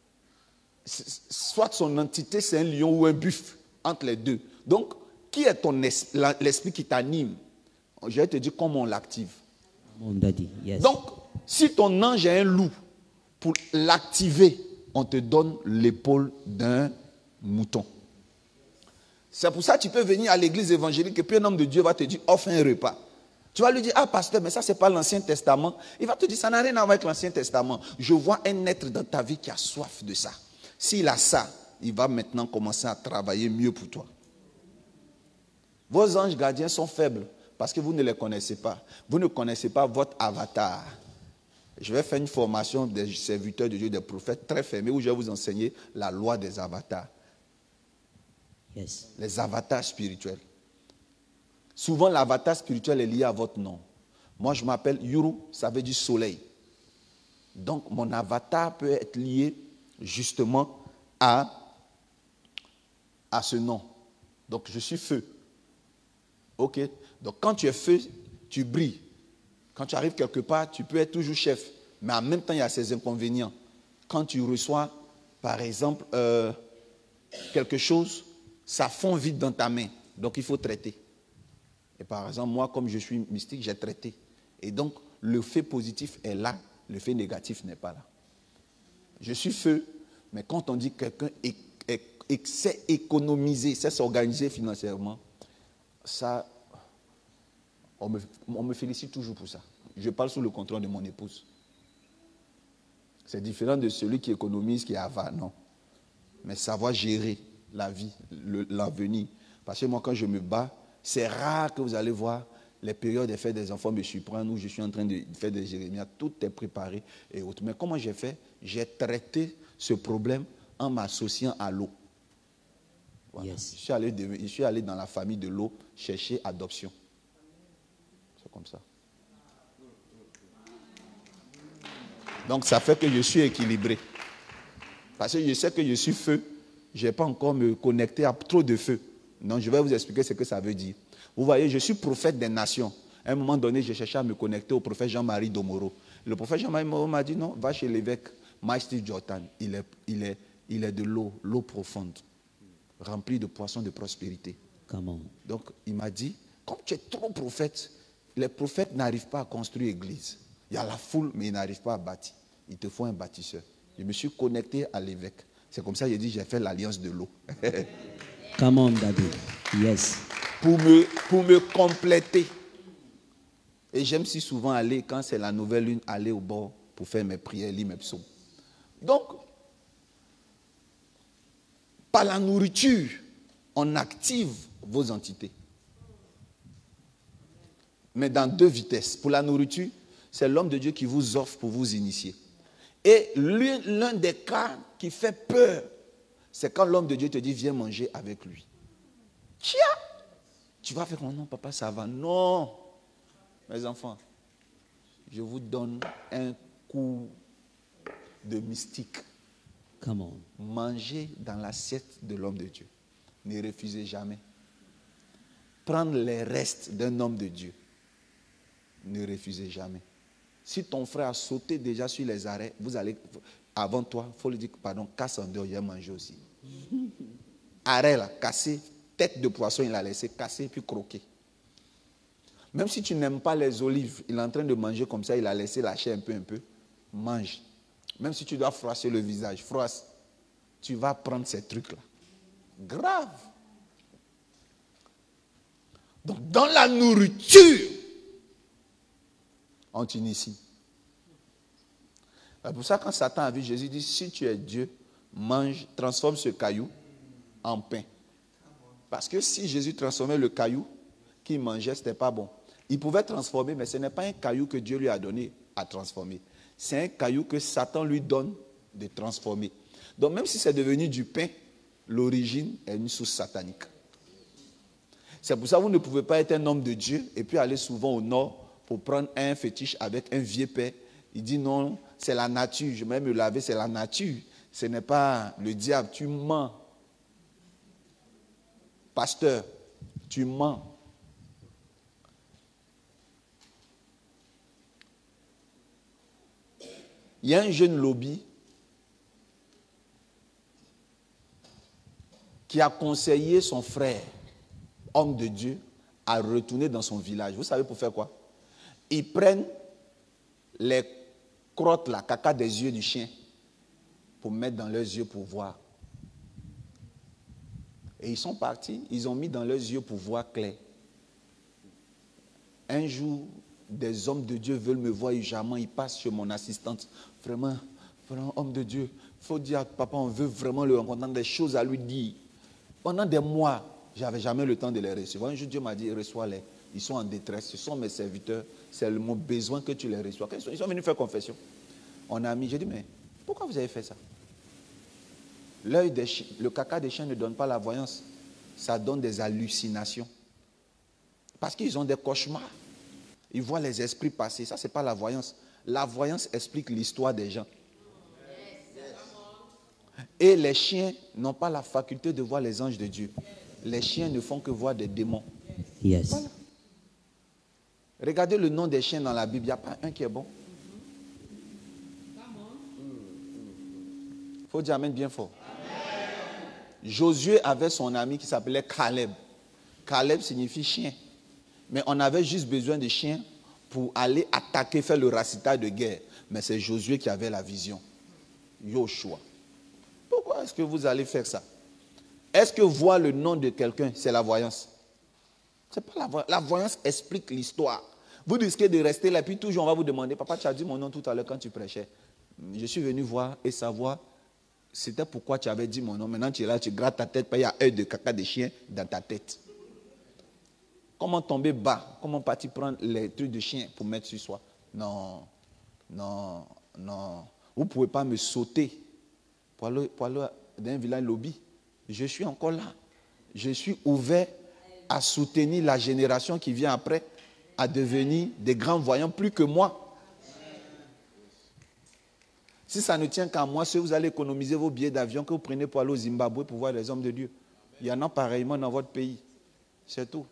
soit son entité c'est un lion ou un buffle, entre les deux. Donc, qui est l'esprit qui t'anime? Je vais te dire comment on l'active. Yes. Donc, si ton ange est un loup, pour l'activer, on te donne l'épaule d'un mouton. C'est pour ça que tu peux venir à l'église évangélique et puis un homme de Dieu va te dire, offre un repas. Tu vas lui dire, ah pasteur, mais ça c'est pas l'Ancien Testament. Il va te dire, ça n'a rien à voir avec l'Ancien Testament. Je vois un être dans ta vie qui a soif de ça. S'il a ça, il va maintenant commencer à travailler mieux pour toi. Vos anges gardiens sont faibles parce que vous ne les connaissez pas. Vous ne connaissez pas votre avatar. Je vais faire une formation des serviteurs de Dieu, des prophètes très fermée où je vais vous enseigner la loi des avatars. Yes. Les avatars spirituels. Souvent, l'avatar spirituel est lié à votre nom. Moi, je m'appelle Yuru, ça veut dire soleil. Donc, mon avatar peut être lié justement à ce nom. Donc, je suis feu. Ok? Donc, quand tu es feu, tu brilles. Quand tu arrives quelque part, tu peux être toujours chef. Mais en même temps, il y a ses inconvénients. Quand tu reçois, par exemple, quelque chose, ça fond vite dans ta main. Donc, il faut traiter. Et par exemple, moi, comme je suis mystique, j'ai traité. Et donc, le fait positif est là, le fait négatif n'est pas là. Je suis feu, mais quand on dit que quelqu'un sait économiser, sait s'organiser financièrement, ça, on me félicite toujours pour ça. Je parle sous le contrôle de mon épouse. C'est différent de celui qui économise, qui est avare, non. Mais savoir gérer la vie, l'avenir. Parce que moi, quand je me bats, c'est rare que vous allez voir les périodes des fêtes des enfants me surprennent où je suis en train de faire des Jérémias. Tout est préparé et autres. Mais comment j'ai fait? J'ai traité ce problème en m'associant à l'eau. Voilà. Yes. Je suis allé dans la famille de l'eau chercher adoption. C'est comme ça. Donc ça fait que je suis équilibré. Parce que je sais que je suis feu. Je n'ai pas encore me connecté à trop de feu. Donc je vais vous expliquer ce que ça veut dire. Vous voyez, je suis prophète des nations. À un moment donné, j'ai cherché à me connecter au prophète Jean-Marie Domoro. Le prophète Jean-Marie Domoro m'a dit non, va chez l'évêque Maïsti Jordan. Il est de l'eau profonde, remplie de poissons de prospérité. Comment? Donc il m'a dit, comme tu es trop prophète, les prophètes n'arrivent pas à construire l'église. Il y a la foule, mais ils n'arrivent pas à bâtir. Il te faut un bâtisseur. Je me suis connecté à l'évêque. C'est comme ça que j'ai dit, j'ai fait l'alliance de l'eau. Come on, Daddy. Yes. Pour me compléter. Et j'aime si souvent aller, quand c'est la nouvelle lune, aller au bord pour faire mes prières, lire mes psaumes. Donc, par la nourriture, on active vos entités. Mais dans deux vitesses. Pour la nourriture, c'est l'homme de Dieu qui vous offre pour vous initier. Et l'un des cas qui fait peur, c'est quand l'homme de Dieu te dit, viens manger avec lui. Tiens, tu vas faire, oh non, papa, ça va. Non, mes enfants, je vous donne un coup de mystique. Come on. Mangez dans l'assiette de l'homme de Dieu. Ne refusez jamais. Prendre les restes d'un homme de Dieu. Ne refusez jamais. Si ton frère a sauté déjà sur les arrêts, vous allez, avant toi, il faut lui dire, pardon, casse en dehors, il a mangé aussi. Arrêt là, cassé, tête de poisson, il a laissé casser puis croquer. Même si tu n'aimes pas les olives, il est en train de manger comme ça, il a laissé lâcher un peu, mange. Même si tu dois froisser le visage, froisse. Tu vas prendre ces trucs-là. Grave. Donc, dans la nourriture, on t'initie. C'est pour ça, quand Satan a vu Jésus, dit, si tu es Dieu, mange, transforme ce caillou en pain. Parce que si Jésus transformait le caillou qu'il mangeait, ce n'était pas bon. Il pouvait transformer, mais ce n'est pas un caillou que Dieu lui a donné à transformer. C'est un caillou que Satan lui donne de transformer. Donc même si c'est devenu du pain, l'origine est une source satanique. C'est pour ça que vous ne pouvez pas être un homme de Dieu et puis aller souvent au nord pour prendre un fétiche avec un vieux père. Il dit non, c'est la nature, je vais me laver, c'est la nature. Ce n'est pas le diable, tu mens. Pasteur, tu mens. Il y a un jeune lobby qui a conseillé son frère, homme de Dieu, à retourner dans son village. Vous savez pour faire quoi? Ils prennent les crottes, la caca des yeux du chien, pour mettre dans leurs yeux pour voir. Et ils sont partis, ils ont mis dans leurs yeux pour voir clair. Un jour, des hommes de Dieu veulent me voir urgemment, ils passent chez mon assistante. Vraiment, homme de Dieu, il faut dire à papa, on veut vraiment le rencontrer, des choses à lui dire. Pendant des mois, je n'avais jamais le temps de les recevoir. Un jour, Dieu m'a dit, reçois-les. Ils sont en détresse, ce sont mes serviteurs, c'est mon besoin que tu les reçois. Ils sont venus faire confession. On a mis, j'ai dit, mais pourquoi vous avez fait ça? Le caca des chiens ne donne pas la voyance, ça donne des hallucinations. Parce qu'ils ont des cauchemars. Ils voient les esprits passer. Ça, ce n'est pas la voyance. La voyance explique l'histoire des gens. Et les chiens n'ont pas la faculté de voir les anges de Dieu. Les chiens ne font que voir des démons. Yes. Voilà. Regardez le nom des chiens dans la Bible. Il n'y a pas un qui est bon. Il faut dire amen bien fort. Josué avait son ami qui s'appelait Caleb. Caleb signifie chien. Mais on avait juste besoin de chiens pour aller attaquer, faire le racitage de guerre. Mais c'est Josué qui avait la vision. Yoshua. Pourquoi est-ce que vous allez faire ça? Est-ce que voir le nom de quelqu'un, c'est la voyance? C'est pas la voyance. La voyance explique l'histoire. Vous risquez de rester là, puis toujours on va vous demander, papa, tu as dit mon nom tout à l'heure quand tu prêchais. Je suis venu voir et savoir, c'était pourquoi tu avais dit mon nom. Maintenant tu es là, tu grattes ta tête, il y a un œil de caca de chien dans ta tête. Comment tomber bas? Comment partir prendre les trucs de chien pour mettre sur soi? Non, non, non. Vous ne pouvez pas me sauter pour aller dans un village lobby. Je suis encore là. Je suis ouvert à soutenir la génération qui vient après, à devenir des grands voyants plus que moi. Si ça ne tient qu'à moi, si vous allez économiser vos billets d'avion que vous prenez pour aller au Zimbabwe pour voir les hommes de Dieu, il y en a pareillement dans votre pays. C'est tout.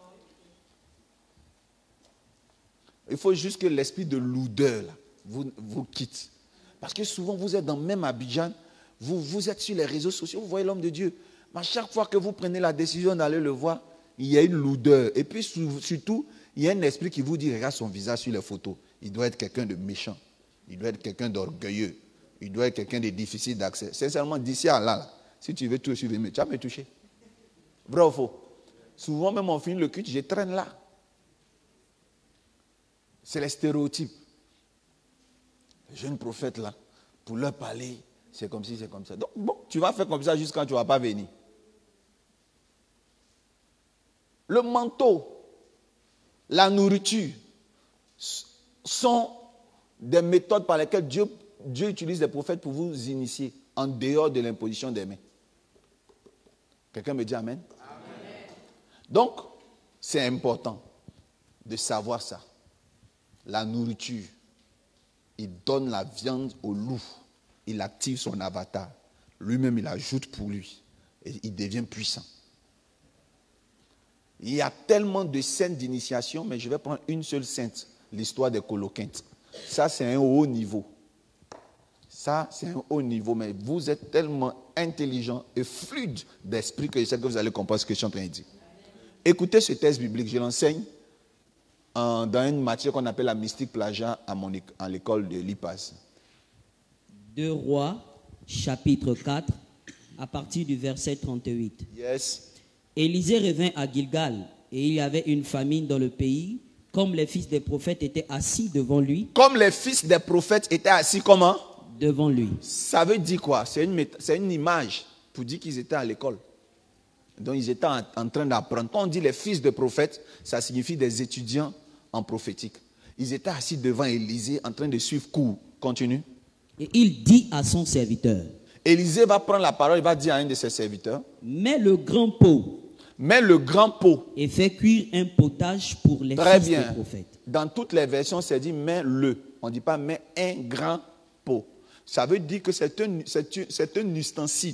Il faut juste que l'esprit de lourdeur vous quitte. Parce que souvent, vous êtes dans le même Abidjan, vous êtes sur les réseaux sociaux, vous voyez l'homme de Dieu. Mais à chaque fois que vous prenez la décision d'aller le voir, il y a une lourdeur. Et puis surtout, il y a un esprit qui vous dit, regarde son visage sur les photos. Il doit être quelqu'un de méchant. Il doit être quelqu'un d'orgueilleux. Il doit être quelqu'un de difficile d'accès. Sincèrement, d'ici à là, si tu veux tout suivre, tu vas me toucher. Vrai ou faux? Souvent, même on finit le culte, je traîne là. C'est les stéréotypes. Les jeunes prophètes là, pour leur parler, c'est comme ci, c'est comme ça. Donc bon, tu vas faire comme ça jusqu'à quand tu ne vas pas venir. Le manteau, la nourriture sont des méthodes par lesquelles Dieu utilise les prophètes pour vous initier en dehors de l'imposition des mains. Quelqu'un me dit amen? Amen. Donc, c'est important de savoir ça. La nourriture, il donne la viande au loup, il active son avatar. Lui-même, il ajoute pour lui et il devient puissant. Il y a tellement de scènes d'initiation, mais je vais prendre une seule sainte, l'histoire des coloquintes. Ça, c'est un haut niveau. Ça, c'est un haut niveau, mais vous êtes tellement intelligent et fluide d'esprit que je sais que vous allez comprendre ce que je suis en train de dire. Écoutez ce texte biblique, je l'enseigne dans une matière qu'on appelle la mystique plagiat à l'école de l'IPAS. 2 Rois, chapitre 4, à partir du verset 38. Yes. Élisée revint à Gilgal, et il y avait une famine dans le pays, comme les fils des prophètes étaient assis devant lui. Comme les fils des prophètes étaient assis comment? Devant lui. Ça veut dire quoi? C'est une image pour dire qu'ils étaient à l'école. Donc ils étaient en train d'apprendre. Quand on dit les fils de prophètes, ça signifie des étudiants en prophétique. Ils étaient assis devant Élisée en train de suivre cours. Continue. Et il dit à son serviteur. Élisée va prendre la parole, il va dire à un de ses serviteurs. Mets le grand pot. Mets le grand pot. Et fais cuire un potage pour les Très fils bien. des prophètes. Dans toutes les versions, c'est dit mets le. On ne dit pas mets un grand pot. Ça veut dire que c'est un ustensile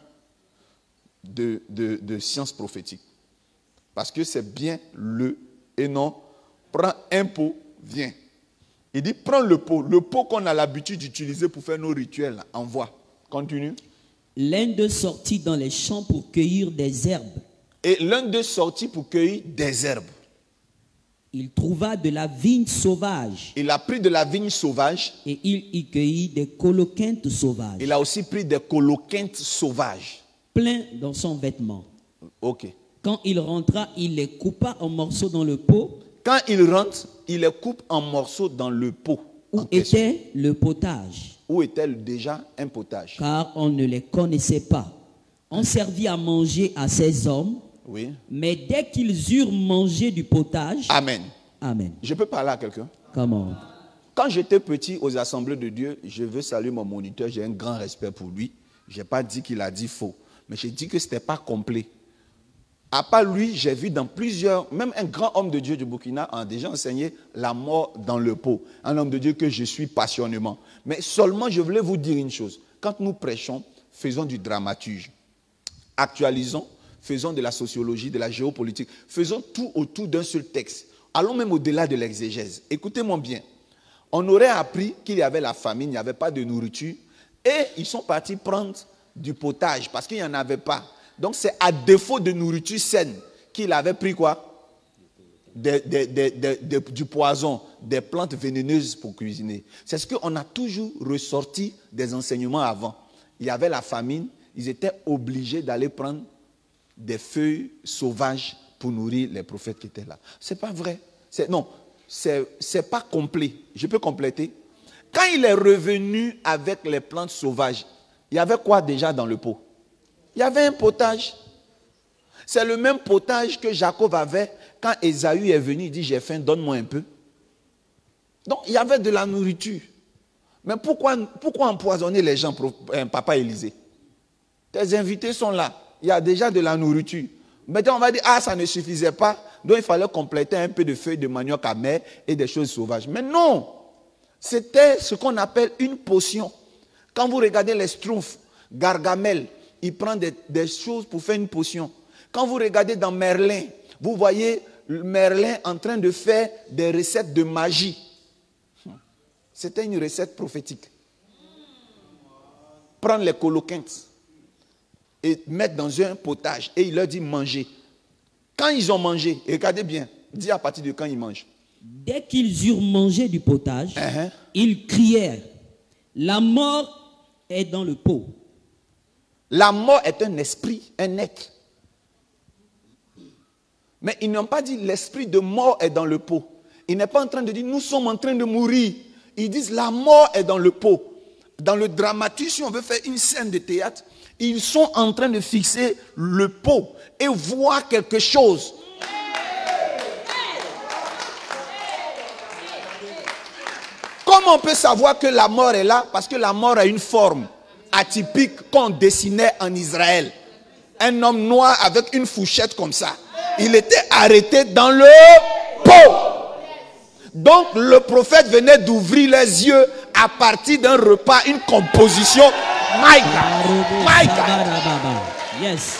de science prophétique. Parce que c'est bien le et non prends un pot, viens. Il dit prends le pot qu'on a l'habitude d'utiliser pour faire nos rituels, là, envoie. Continue. L'un d'eux sortit dans les champs pour cueillir des herbes. Et l'un d'eux sortit pour cueillir des herbes. Il trouva de la vigne sauvage. Il a pris de la vigne sauvage. Et il y cueillit des coloquintes sauvages. Il a aussi pris des coloquintes sauvages. Plein dans son vêtement. Ok. Quand il rentra, il les coupa en morceaux dans le pot. Quand il rentre, il les coupe en morceaux dans le pot. Où était le potage? Où était déjà un potage? Car on ne les connaissait pas. On servit à manger à ces hommes. Oui. Mais dès qu'ils eurent mangé du potage... Amen. Amen. Je peux parler à quelqu'un? Comment? Quand j'étais petit aux assemblées de Dieu, je veux saluer mon moniteur, j'ai un grand respect pour lui. Je n'ai pas dit qu'il a dit faux, mais j'ai dit que ce n'était pas complet. À part lui, j'ai vu dans plusieurs, même un grand homme de Dieu du Burkina a déjà enseigné la mort dans le pot. Un homme de Dieu que je suis passionnément. Mais seulement, je voulais vous dire une chose. Quand nous prêchons, faisons du dramaturge. Actualisons, faisons de la sociologie, de la géopolitique. Faisons tout autour d'un seul texte. Allons même au-delà de l'exégèse. Écoutez-moi bien. On aurait appris qu'il y avait la famine, il n'y avait pas de nourriture. Et ils sont partis prendre du potage parce qu'il n'y en avait pas. Donc c'est à défaut de nourriture saine qu'il avait pris quoi? du poison, des plantes vénéneuses pour cuisiner. C'est ce qu'on a toujours ressorti des enseignements avant. Il y avait la famine, ils étaient obligés d'aller prendre des feuilles sauvages pour nourrir les prophètes qui étaient là. Ce n'est pas vrai. Non, c'est pas complet. Je peux compléter. Quand il est revenu avec les plantes sauvages, il y avait quoi déjà dans le pot? Il y avait un potage. C'est le même potage que Jacob avait quand Ésaü est venu. Il dit, j'ai faim, donne-moi un peu. Donc, il y avait de la nourriture. Mais pourquoi empoisonner les gens, papa Élisée? Tes invités sont là. Il y a déjà de la nourriture. Maintenant, on va dire, ça ne suffisait pas. Donc, il fallait compléter un peu de feuilles de manioc amer et des choses sauvages. Mais non! C'était ce qu'on appelle une potion. Quand vous regardez les Schtroumpfs, Gargamel, il prend des choses pour faire une potion. Quand vous regardez dans Merlin, vous voyez Merlin en train de faire des recettes de magie. C'était une recette prophétique. Prendre les coloquintes et mettre dans un potage et il leur dit manger. Quand ils ont mangé, et regardez bien, dis à partir de quand ils mangent. Dès qu'ils eurent mangé du potage, ils crièrent, la mort est dans le pot. La mort est un esprit, un être. Mais ils n'ont pas dit l'esprit de mort est dans le pot. Il n'est pas en train de dire nous sommes en train de mourir. Ils disent la mort est dans le pot. Dans le dramaturge, si on veut faire une scène de théâtre, ils sont en train de fixer le pot et voir quelque chose. Comment on peut savoir que la mort est là? Parce que la mort a une forme atypique qu'on dessinait en Israël. Un homme noir avec une fourchette comme ça. Il était arrêté dans le pot. Donc le prophète venait d'ouvrir les yeux à partir d'un repas, une composition. My God. My God. Yes.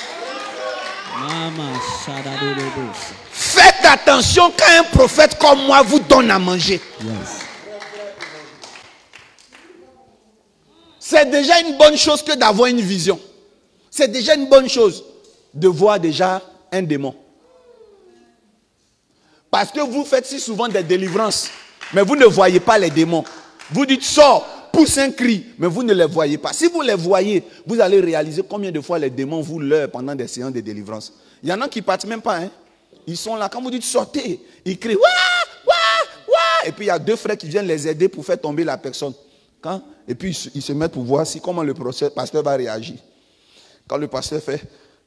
Faites attention quand un prophète comme moi vous donne à manger. Yes. C'est déjà une bonne chose que d'avoir une vision. C'est déjà une bonne chose de voir déjà un démon. Parce que vous faites si souvent des délivrances, mais vous ne voyez pas les démons. Vous dites sors, pousse un cri, mais vous ne les voyez pas. Si vous les voyez, vous allez réaliser combien de fois les démons vous leurrent pendant des séances de délivrance. Il y en a qui ne partent même pas. Hein. Ils sont là. Quand vous dites sortez, ils crient wouah, wouah, wouah. Et puis il y a deux frères qui viennent les aider pour faire tomber la personne. Et puis ils se mettent pour voir comment le pasteur va réagir. Quand le pasteur fait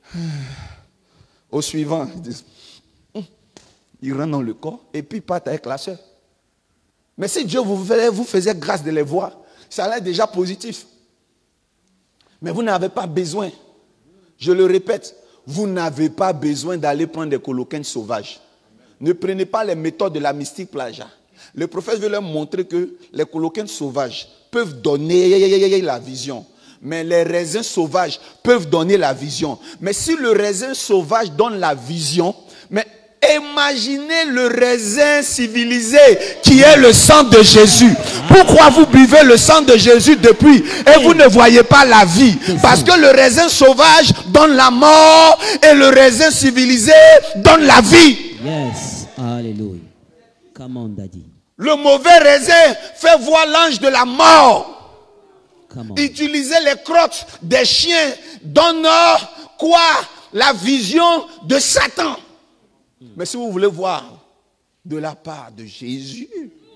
au suivant, ils disent ils rentrent dans le corps et puis ils partent avec la soeur. Mais si Dieu vous faisait grâce de les voir, ça allait être déjà positif. Mais vous n'avez pas besoin, je le répète, vous n'avez pas besoin d'aller prendre des coloquintes sauvages. Ne prenez pas les méthodes de la mystique plagia. Le prophète veut leur montrer que les coloquintes sauvages peuvent donner la vision. Mais les raisins sauvages peuvent donner la vision. Mais si le raisin sauvage donne la vision, mais imaginez le raisin civilisé qui est le sang de Jésus. Pourquoi vous buvez le sang de Jésus depuis et vous ne voyez pas la vie? Parce que le raisin sauvage donne la mort et le raisin civilisé donne la vie. Yes, alléluia. Come on, daddy. Le mauvais raisin fait voir l'ange de la mort. Utiliser les crottes des chiens donne quoi? La vision de Satan. Mais si vous voulez voir de la part de Jésus,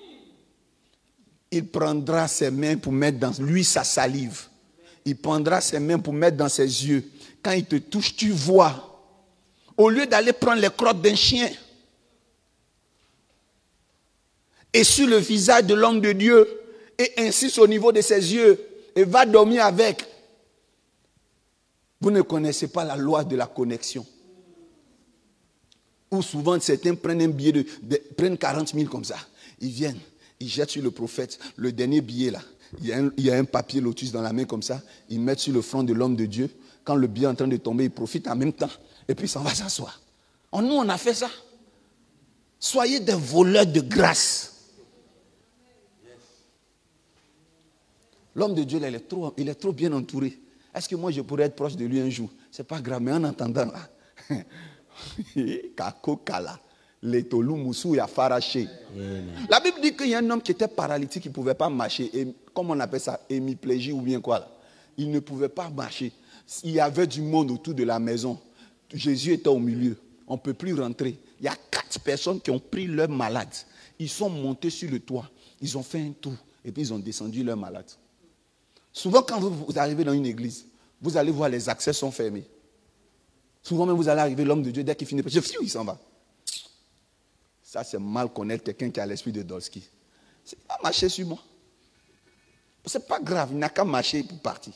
il prendra ses mains pour mettre dans lui sa salive. Il prendra ses mains pour mettre dans ses yeux. Quand il te touche, tu vois. Au lieu d'aller prendre les crottes d'un chien et sur le visage de l'homme de Dieu et insiste au niveau de ses yeux et va dormir avec. Vous ne connaissez pas la loi de la connexion. Ou souvent certains prennent un billet prennent 40 000 comme ça. Ils viennent, ils jettent sur le prophète le dernier billet là. Il y a un papier lotus dans la main comme ça. Ils mettent sur le front de l'homme de Dieu. Quand le billet est en train de tomber, ils profitent en même temps. Et puis il s'en va s'asseoir. Nous, on a fait ça. Soyez des voleurs de grâce. L'homme de Dieu, il est trop bien entouré. Est-ce que moi, je pourrais être proche de lui un jour? Ce n'est pas grave, mais en entendant là, Les Tolou Moussou et Faraché. La Bible dit qu'il y a un homme qui était paralytique, qui ne pouvait pas marcher. Et, comment on appelle ça? Hémiplégie ou bien quoi là? Il ne pouvait pas marcher. Il y avait du monde autour de la maison. Jésus était au milieu. On ne peut plus rentrer. Il y a 4 personnes qui ont pris leur malade. Ils sont montés sur le toit. Ils ont fait un tour. Et puis ils ont descendu leur malade. Souvent quand vous arrivez dans une église, vous allez voir les accès sont fermés. Souvent même vous allez arriver, l'homme de Dieu, dès qu'il finit de prêcher, il s'en va. Ça c'est mal connaître quelqu'un qui a l'esprit de Dolski. C'est pas marcher sur moi. C'est pas grave, il n'a qu'à marcher pour partir.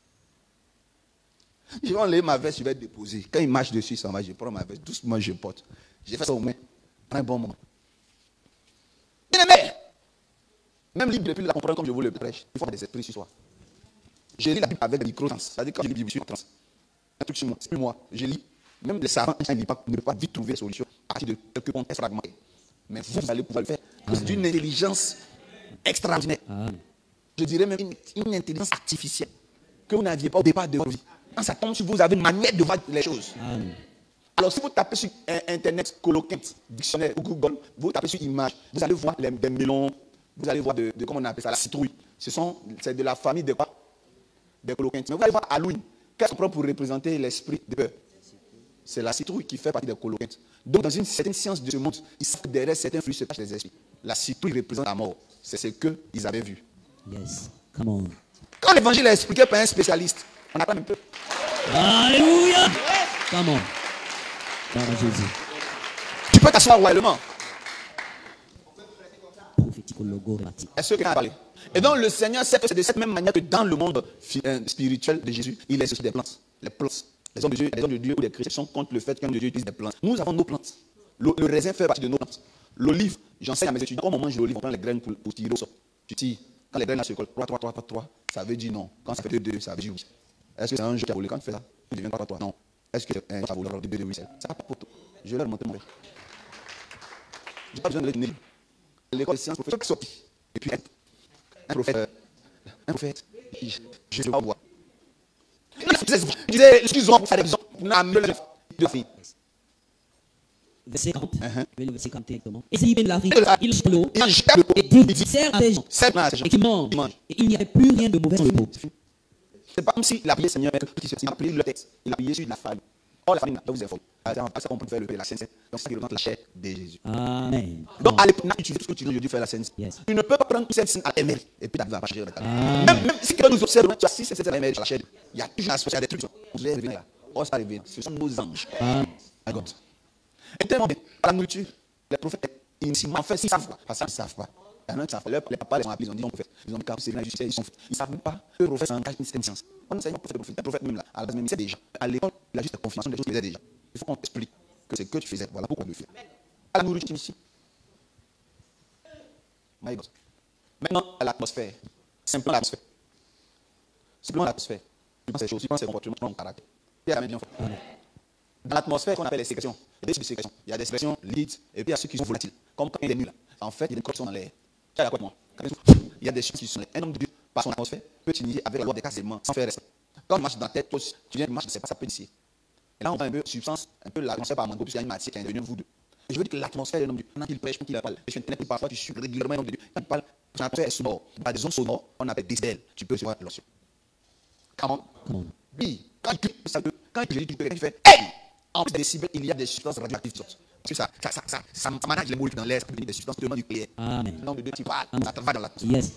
Je vais enlever ma veste, je vais déposer. Quand il marche dessus, il s'en va, je prends ma veste, doucement je porte. J'ai fait ça au moins un bon moment. Bien aimé, même libre depuis la comprendre comme je vous le prêche, il faut avoir des esprits sur soi. Je lis la Bible avec des micro-trans. C'est-à-dire quand je lis la Bible, je suis en trans. Un truc sur moi, c'est plus moi. Je lis, même les savants, ils ne peuvent pas vite trouver des solutions à partir de quelques contextes fragmentés. Mais vous allez pouvoir le faire. C'est d'une intelligence extraordinaire. Je dirais même une intelligence artificielle que vous n'aviez pas au départ de votre vie. Quand ça tombe sur vous, vous avez une manière de voir les choses. Alors si vous tapez sur Internet, Colloquinte, dictionnaire ou Google, vous tapez sur image, vous allez voir des melons, vous allez voir de comment on appelle ça, la citrouille. C'est de la famille de quoi? Des colloquintes. Mais vous allez voir Halloween. Qu'est-ce qu'on prend pour représenter l'esprit de peur? C'est la citrouille qui fait partie des colloquintes. Donc dans une certaine science de ce monde, ils savent que derrière certains flux se cachent les esprits. La citrouille représente la mort. C'est ce qu'ils avaient vu. Yes. Come on. Quand l'évangile est expliqué par un spécialiste, on apprend un peu. Alléluia. Come on. Dans Jésus. Tu peux t'asseoir royalement. Prophético-logomatique. Est-ce que quelqu'un a parlé? Et donc le Seigneur sait que c'est de cette même manière que dans le monde spirituel de Jésus, il laisse aussi des plantes. Les plantes. Les hommes de Dieu ou les chrétiens sont contre le fait qu'un de Dieu utilise des plantes. Nous avons nos plantes. Le raisin fait partie de nos plantes. L'olive, j'enseigne à mes étudiants, quand on mange l'olive, on prend les graines pour tirer au sort. Tu tires. Quand les graines se collent, 3, ça veut dire non. Quand ça fait 2, ça veut dire oui. Est-ce que c'est un jeu qui a volé? Quand tu fais ça, tu deviens 3. Non. Est-ce que c'est un jeu qui a volé? 2, oui. Ça n'a pas de poteau. Je vais leur montrer mon rêve. Je n'ai pas besoin de les donner. L'école de sciences, professeur qui sort. Et puis un prophète, je vais voir. Je disais, excusez-moi pour faire des hommes. Verset 40. Le verset 40 directement. Et s'il la vie, il jette l'eau et dit, sert à des gens et qui mangent. Et il n'y avait plus rien de mauvais dans le mot. C'est pas comme si il a prié Seigneur, il a prié le texte, il a prié sur la famille. Or la famille n'a pas vous informer. C'est ça qu'on peut faire le paix, la Sainte. Donc c'est ça qui représente la chair de Jésus. Amen. Donc à l'époque, tu utilises tout ce que tu veux aujourd'hui faire la Sainte. Yes. Tu ne peux pas prendre toute cette scène à l'aimer et puis tu vas pas changer de même si quelqu'un nous observe, tu as 6 c'est à l'aimer sur la chair. Il y a toujours des trucs. On devait revenir là. Oh, ça revient. Ce sont nos anges. Amen. Et tellement bien, la nourriture, les prophètes, en fait, ils savent pas. Parce qu'ils ne savent pas. Il y en a qui savent pas. Les papas les ont appelés, ils ont dit, ils ont dit, c'est bien, ils ne savent même pas que le prophète s'engage une certaine science. On ne sait pas le prophète même là, à la base même, il sait déjà. À l'école, il a juste la confirmation des choses qu'il faisait déjà. Il faut qu'on t'explique que c'est que tu faisais. Voilà pourquoi on le fait. À la nourriture ici. My God. Maintenant, à l'atmosphère. Simplement l'atmosphère. Simplement l'atmosphère. Tu penses ces choses, tu penses ces comportements, ton caractère. Pierre a bien fait. Dans l'atmosphère qu'on appelle les sécrétions, il y a des types de sécrétions. Il y a des sécrétions liquides et puis il y a ceux qui sont volatiles. Comme quand il y a des nuits là. En fait, il y a des corrections dans l'air. Tu as d'accord avec moi? Il y a des choses qui sont là. Un homme de Dieu, par son atmosphère, peut t'initier avec la loi des cassements sans faire respect. Quand tu marches dans la tête, tu viens de marcher, c'est pas ça peut initier. Et là, on voit un peu substance, un peu l'atmosphère par manteau, puisqu'il y a une matière qui est devenue vous deux. Et je veux dire que l'atmosphère de l'homme de Dieu, pendant qu'il prêche, quand il parle, et je internet, parfois tu suis régulièrement l'homme de Dieu. Quand il parle, son atmosphère est sonore. Dans des zones sonores, on appelle décibels. Tu peux recevoir l'onction. Comment? Oui. Quand il dit, quelqu'un qui fait hey! En plus des décibels, il y a des substances radioactives qui sortent. Parce que ça manage les molécules dans l'air, ça peut devenir des substances purement nucléaires. Amen. Donc, de deux types, ça va dans l'atmosphère. Yes.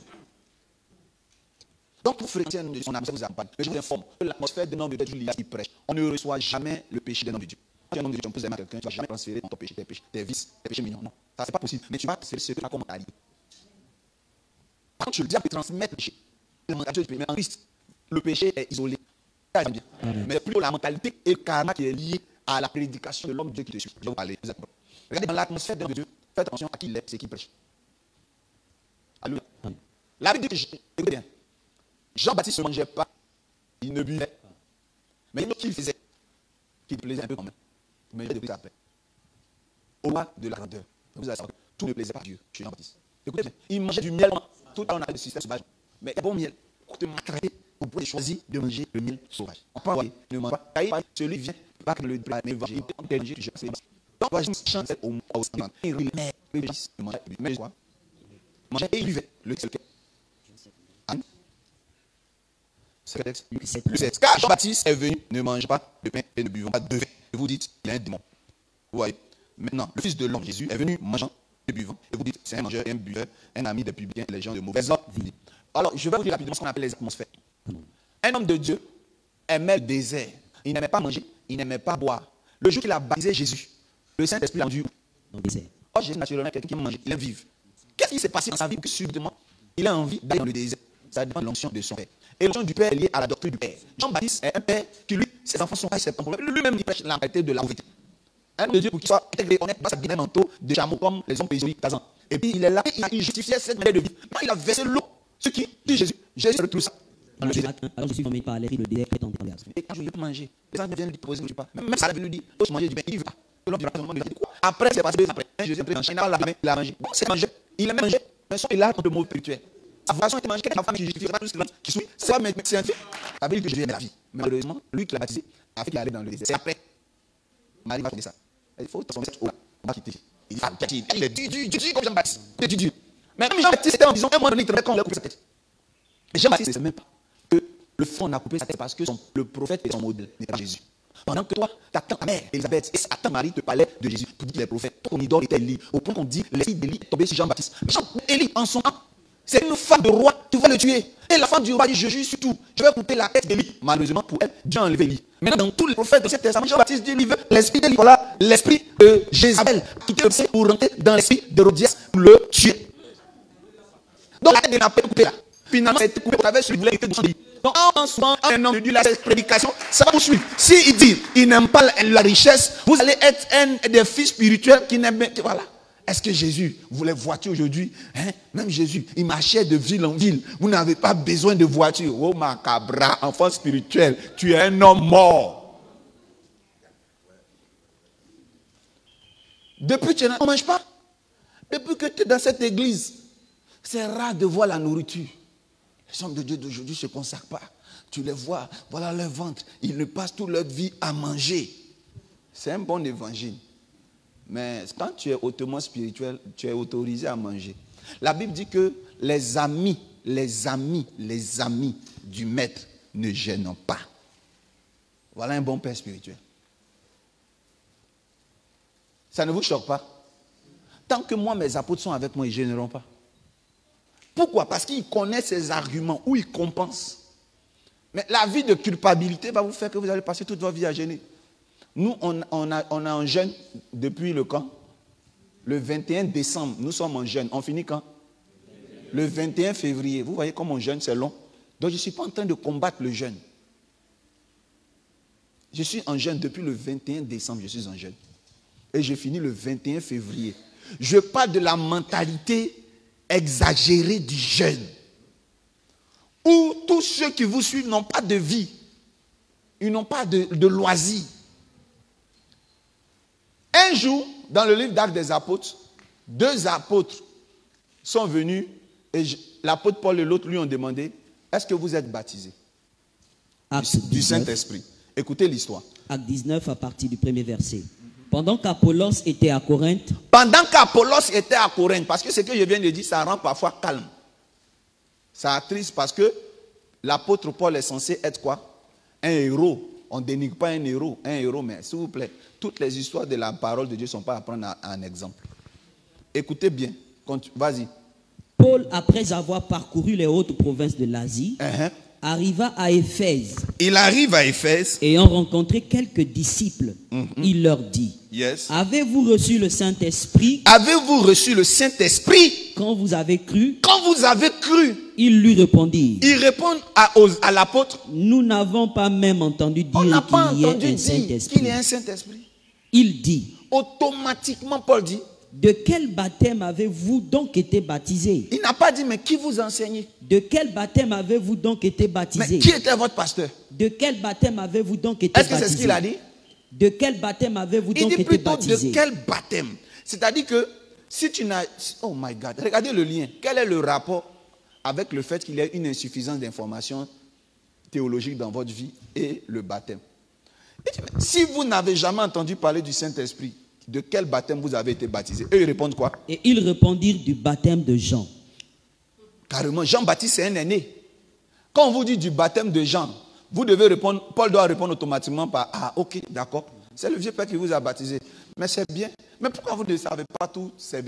Donc, pour fréquenter un homme de Dieu, son atmosphère vous accompagne. Je vous informe que l'atmosphère d'un homme de Dieu, qui prêche, on ne reçoit jamais le péché d'un homme de Dieu. Quand tu es un homme de Dieu, tu poses les mains à quelqu'un, tu ne vas jamais transférer ton péché, tes vices, tes péchés mignons. Non, ça, c'est pas possible. Mais tu vas transférer ce que tu as comme mentalité. Par contre, tu le dis, tu transmettre le péché. Mais en Christ, le péché est isolé. Mais plutôt la mentalité et le karma qui est lié à la prédication de l'homme de Dieu qui te suit. Je vais vous parler. Regardez dans l'atmosphère de l'homme de Dieu, faites attention à qui il est, c'est qui prêche. Alléluia. La Bible dit que, écoutez bien, Jean-Baptiste ne mangeait pas, il ne buvait. Mais il y a qu'il faisait, qui plaisait un peu quand même. Mais il y a des après. Au roi de la grandeur. Vous allez savoir que tout ne plaisait pas à Dieu chez Jean-Baptiste. Écoutez bien, il mangeait du miel. Tout le temps on a des systèmes sauvages. Mais il y a bon miel. Pour te maltraiter, vous pouvez choisir de manger le miel sauvage. On peut envoyer, ne mange pas. Celui vient, pas que le plat, mais va, il peut en je sais pas. Donc, je chante au mais quoi? Manger et il buvait. Le texte. C'est le texte. Le texte. Car Jean-Baptiste est venu, ne mange pas de pain et ne buvons pas de vin. Et vous dites, il est un démon. Vous voyez? Maintenant, le Fils de l'homme, Jésus, est venu mangeant et buvant. Et vous dites, c'est un mangeur et un buveur, un ami des publicains et les gens de mauvaise vie. Alors, je vais vous dire rapidement ce qu'on appelle les atmosphères. Un homme de Dieu aimait le désert. Il n'aimait pas manger, il n'aimait pas boire. Le jour qu'il a baptisé Jésus, le Saint-Esprit l'a rendu dans le désert. Oh, Jésus, naturellement, quelqu'un qui mange, il aime vivre. Qu'est-ce qui s'est passé dans sa vie pour que subitement, il a envie d'aller dans le désert? Ça dépend de l'onction de son père. Et l'onction du père est liée à la doctrine du père. Jean-Baptiste est un père qui, lui, ses enfants sont pas ses problèmes. Lui-même, il prêche la réalité de la pauvreté. Un homme de Dieu pour qu'il soit intégré, honnête, dans sa vie, un manteau de chameau comme les hommes paysanniques, Kazan. Et puis il est là, il justifiait cette manière de vivre. Quand il a versé l'eau, ce qui dit Jésus, Jésus retrouve ça. Alors je suis formé par l'esprit, le désert est en train de regarder. Et quand je veux manger, les gens viennent lui poser, je sais pas. Même ça, il lui dit, faut manger du pain, il veut pas. Après, c'est passé après. Jésus est entré dans Chine, il a mangé. Bon, c'est mangé. Il a mangé. Mais son il a contre le mot spirituel. Sa façon était mangée, la femme qui justifie, qui suit. C'est mais c'est un fait. Ça veut dire que Jésus aime la vie. Malheureusement, lui qui l'a baptisé, a fait qu'il allait dans le désert. C'est après. Marie va faire ça. Il faut transformer cette eau-là. On va quitter. Il est dur comme Jean-Baptiste. Il est dur. Mais même Jean-Baptiste était en disant, un mois donné, il travaillait quand on lui a coupé sa tête. Mais Jean-Baptiste ne sait même pas que le fond on a coupé sa tête parce que le prophète et son modèle n'est pas Jésus. Pendant que toi, ta mère, Elisabeth, et ta mari te parlaient de Jésus pour dire les prophètes, ton idole était Élie. Au point qu'on dit, l'esprit d'Élie est tombé sur Jean-Baptiste. Élie, en son temps, c'est une femme de roi, tu vas le tuer. Et la femme du roi dit, je juge sur tout. Je vais couper la tête d'Élie. Malheureusement pour elle, Dieu a enlevé Élie. Maintenant, dans tous les prophètes de cet testament, Jean-Baptiste dit, l'esprit d'Élie, voilà, l'esprit de Jézabel, qui était pour rentrer dans l'esprit d'Hérodias pour le tuer. Donc la tête n'a pas été coupée là. Finalement, ça a été coupé au travers de l'esprit de Jézabel. Donc, en souvent, un homme de Dieu, la prédication, ça va vous suivre. S'il dit, il n'aime pas la richesse, vous allez être un des fils spirituels qui n'aiment pas. Voilà. Est-ce que Jésus, vous les voitures aujourd'hui, hein? Même Jésus, il marchait de ville en ville. Vous n'avez pas besoin de voiture. Oh, macabra, enfant spirituel, tu es un homme mort. Depuis que tu ne manges pas, depuis que tu es dans cette église, c'est rare de voir la nourriture. Les hommes de Dieu d'aujourd'hui ne se consacrent pas. Tu les vois, voilà leur ventre. Ils ne passent toute leur vie à manger. C'est un bon évangile. Mais quand tu es hautement spirituel, tu es autorisé à manger. La Bible dit que les amis du maître ne gênent pas. Voilà un bon père spirituel. Ça ne vous choque pas? Tant que moi, mes apôtres sont avec moi, ils ne gêneront pas. Pourquoi? Parce qu'ils connaissent ces arguments où ils compensent. Mais la vie de culpabilité va vous faire que vous allez passer toute votre vie à gêner. Nous, on a un jeûne depuis le quand? Le 21 décembre, nous sommes en jeûne. On finit quand? Le 21 février. Vous voyez comme on jeûne, c'est long. Donc je ne suis pas en train de combattre le jeûne. Je suis en jeûne depuis le 21 décembre, je suis en jeûne. Et je finis le 21 février. Je parle de la mentalité exagérée du jeûne. Où tous ceux qui vous suivent n'ont pas de vie. Ils n'ont pas de loisirs. Un jour, dans le livre d'Actes des Apôtres, 2 apôtres sont venus et l'apôtre Paul et l'autre lui ont demandé, est-ce que vous êtes baptisés du Saint-Esprit? Écoutez l'histoire. Acte 19 à partir du premier verset. Pendant qu'Apollos était à Corinthe. Pendant qu'Apollos était à Corinthe, parce que ce que je viens de dire, ça rend parfois calme. Ça attriste parce que l'apôtre Paul est censé être quoi? Un héros. On ne dénigre pas un héros, mais s'il vous plaît, toutes les histoires de la parole de Dieu ne sont pas à prendre un exemple. Écoutez bien, vas-y. Paul, après avoir parcouru les hautes provinces de l'Asie, arriva à Éphèse. Il arrive à Éphèse. Ayant rencontré quelques disciples, il leur dit, avez-vous reçu le Saint-Esprit? Avez-vous reçu le Saint-Esprit? Quand vous avez cru? Quand vous avez cru? Ils lui répondirent. Ils répondent à l'apôtre. Nous n'avons pas même entendu dire qu'il y ait un Saint-Esprit. Qu'il y ait un Saint-Esprit. Il dit. Automatiquement, Paul dit. De quel baptême avez-vous donc été baptisé? Il n'a pas dit, mais qui vous enseignait? De quel baptême avez-vous donc été baptisé? Mais qui était votre pasteur? De quel baptême avez-vous donc été baptisé? Est-ce que c'est ce qu'il a dit? De quel baptême avez-vous donc été baptisé? Il dit plutôt de quel baptême. C'est-à-dire que si tu n'as... Oh my God, regardez le lien. Quel est le rapport avec le fait qu'il y ait une insuffisance d'informations théologiques dans votre vie et le baptême? Si vous n'avez jamais entendu parler du Saint-Esprit, de quel baptême vous avez été baptisé? Eux, ils répondent quoi? Et ils répondirent du baptême de Jean. Carrément, Jean-Baptiste, c'est un aîné. Quand on vous dit du baptême de Jean, vous devez répondre, Paul doit répondre automatiquement par « Ah, ok, d'accord. C'est le vieux père qui vous a baptisé. » Mais c'est bien. Mais pourquoi vous ne savez pas tout ces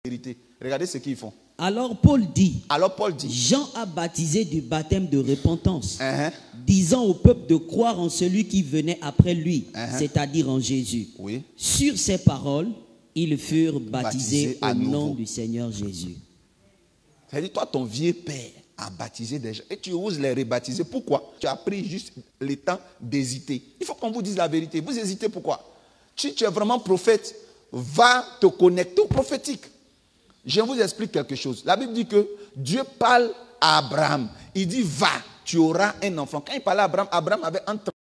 vérité. Regardez ce qu'ils font. Alors Paul dit, Alors Paul dit, Jean a baptisé du baptême de repentance, uh-huh, disant au peuple de croire en celui qui venait après lui, Uh-huh. c'est-à-dire en Jésus. oui, Sur ces paroles, ils furent Baptisés baptisés à au nom nouveau. du Seigneur Jésus. c'est-à-dire toi, ton vieux père a baptisé des gens et tu oses les rebaptiser. Pourquoi? Tu as pris juste le temps d'hésiter. Il faut qu'on vous dise la vérité. Vous hésitez pourquoi? Si tu es vraiment prophète, va te connecter au prophétique. Je vous explique quelque chose. La Bible dit que Dieu parle à Abraham. Il dit, va, tu auras un enfant. Quand il parlait à Abraham, Abraham avait entre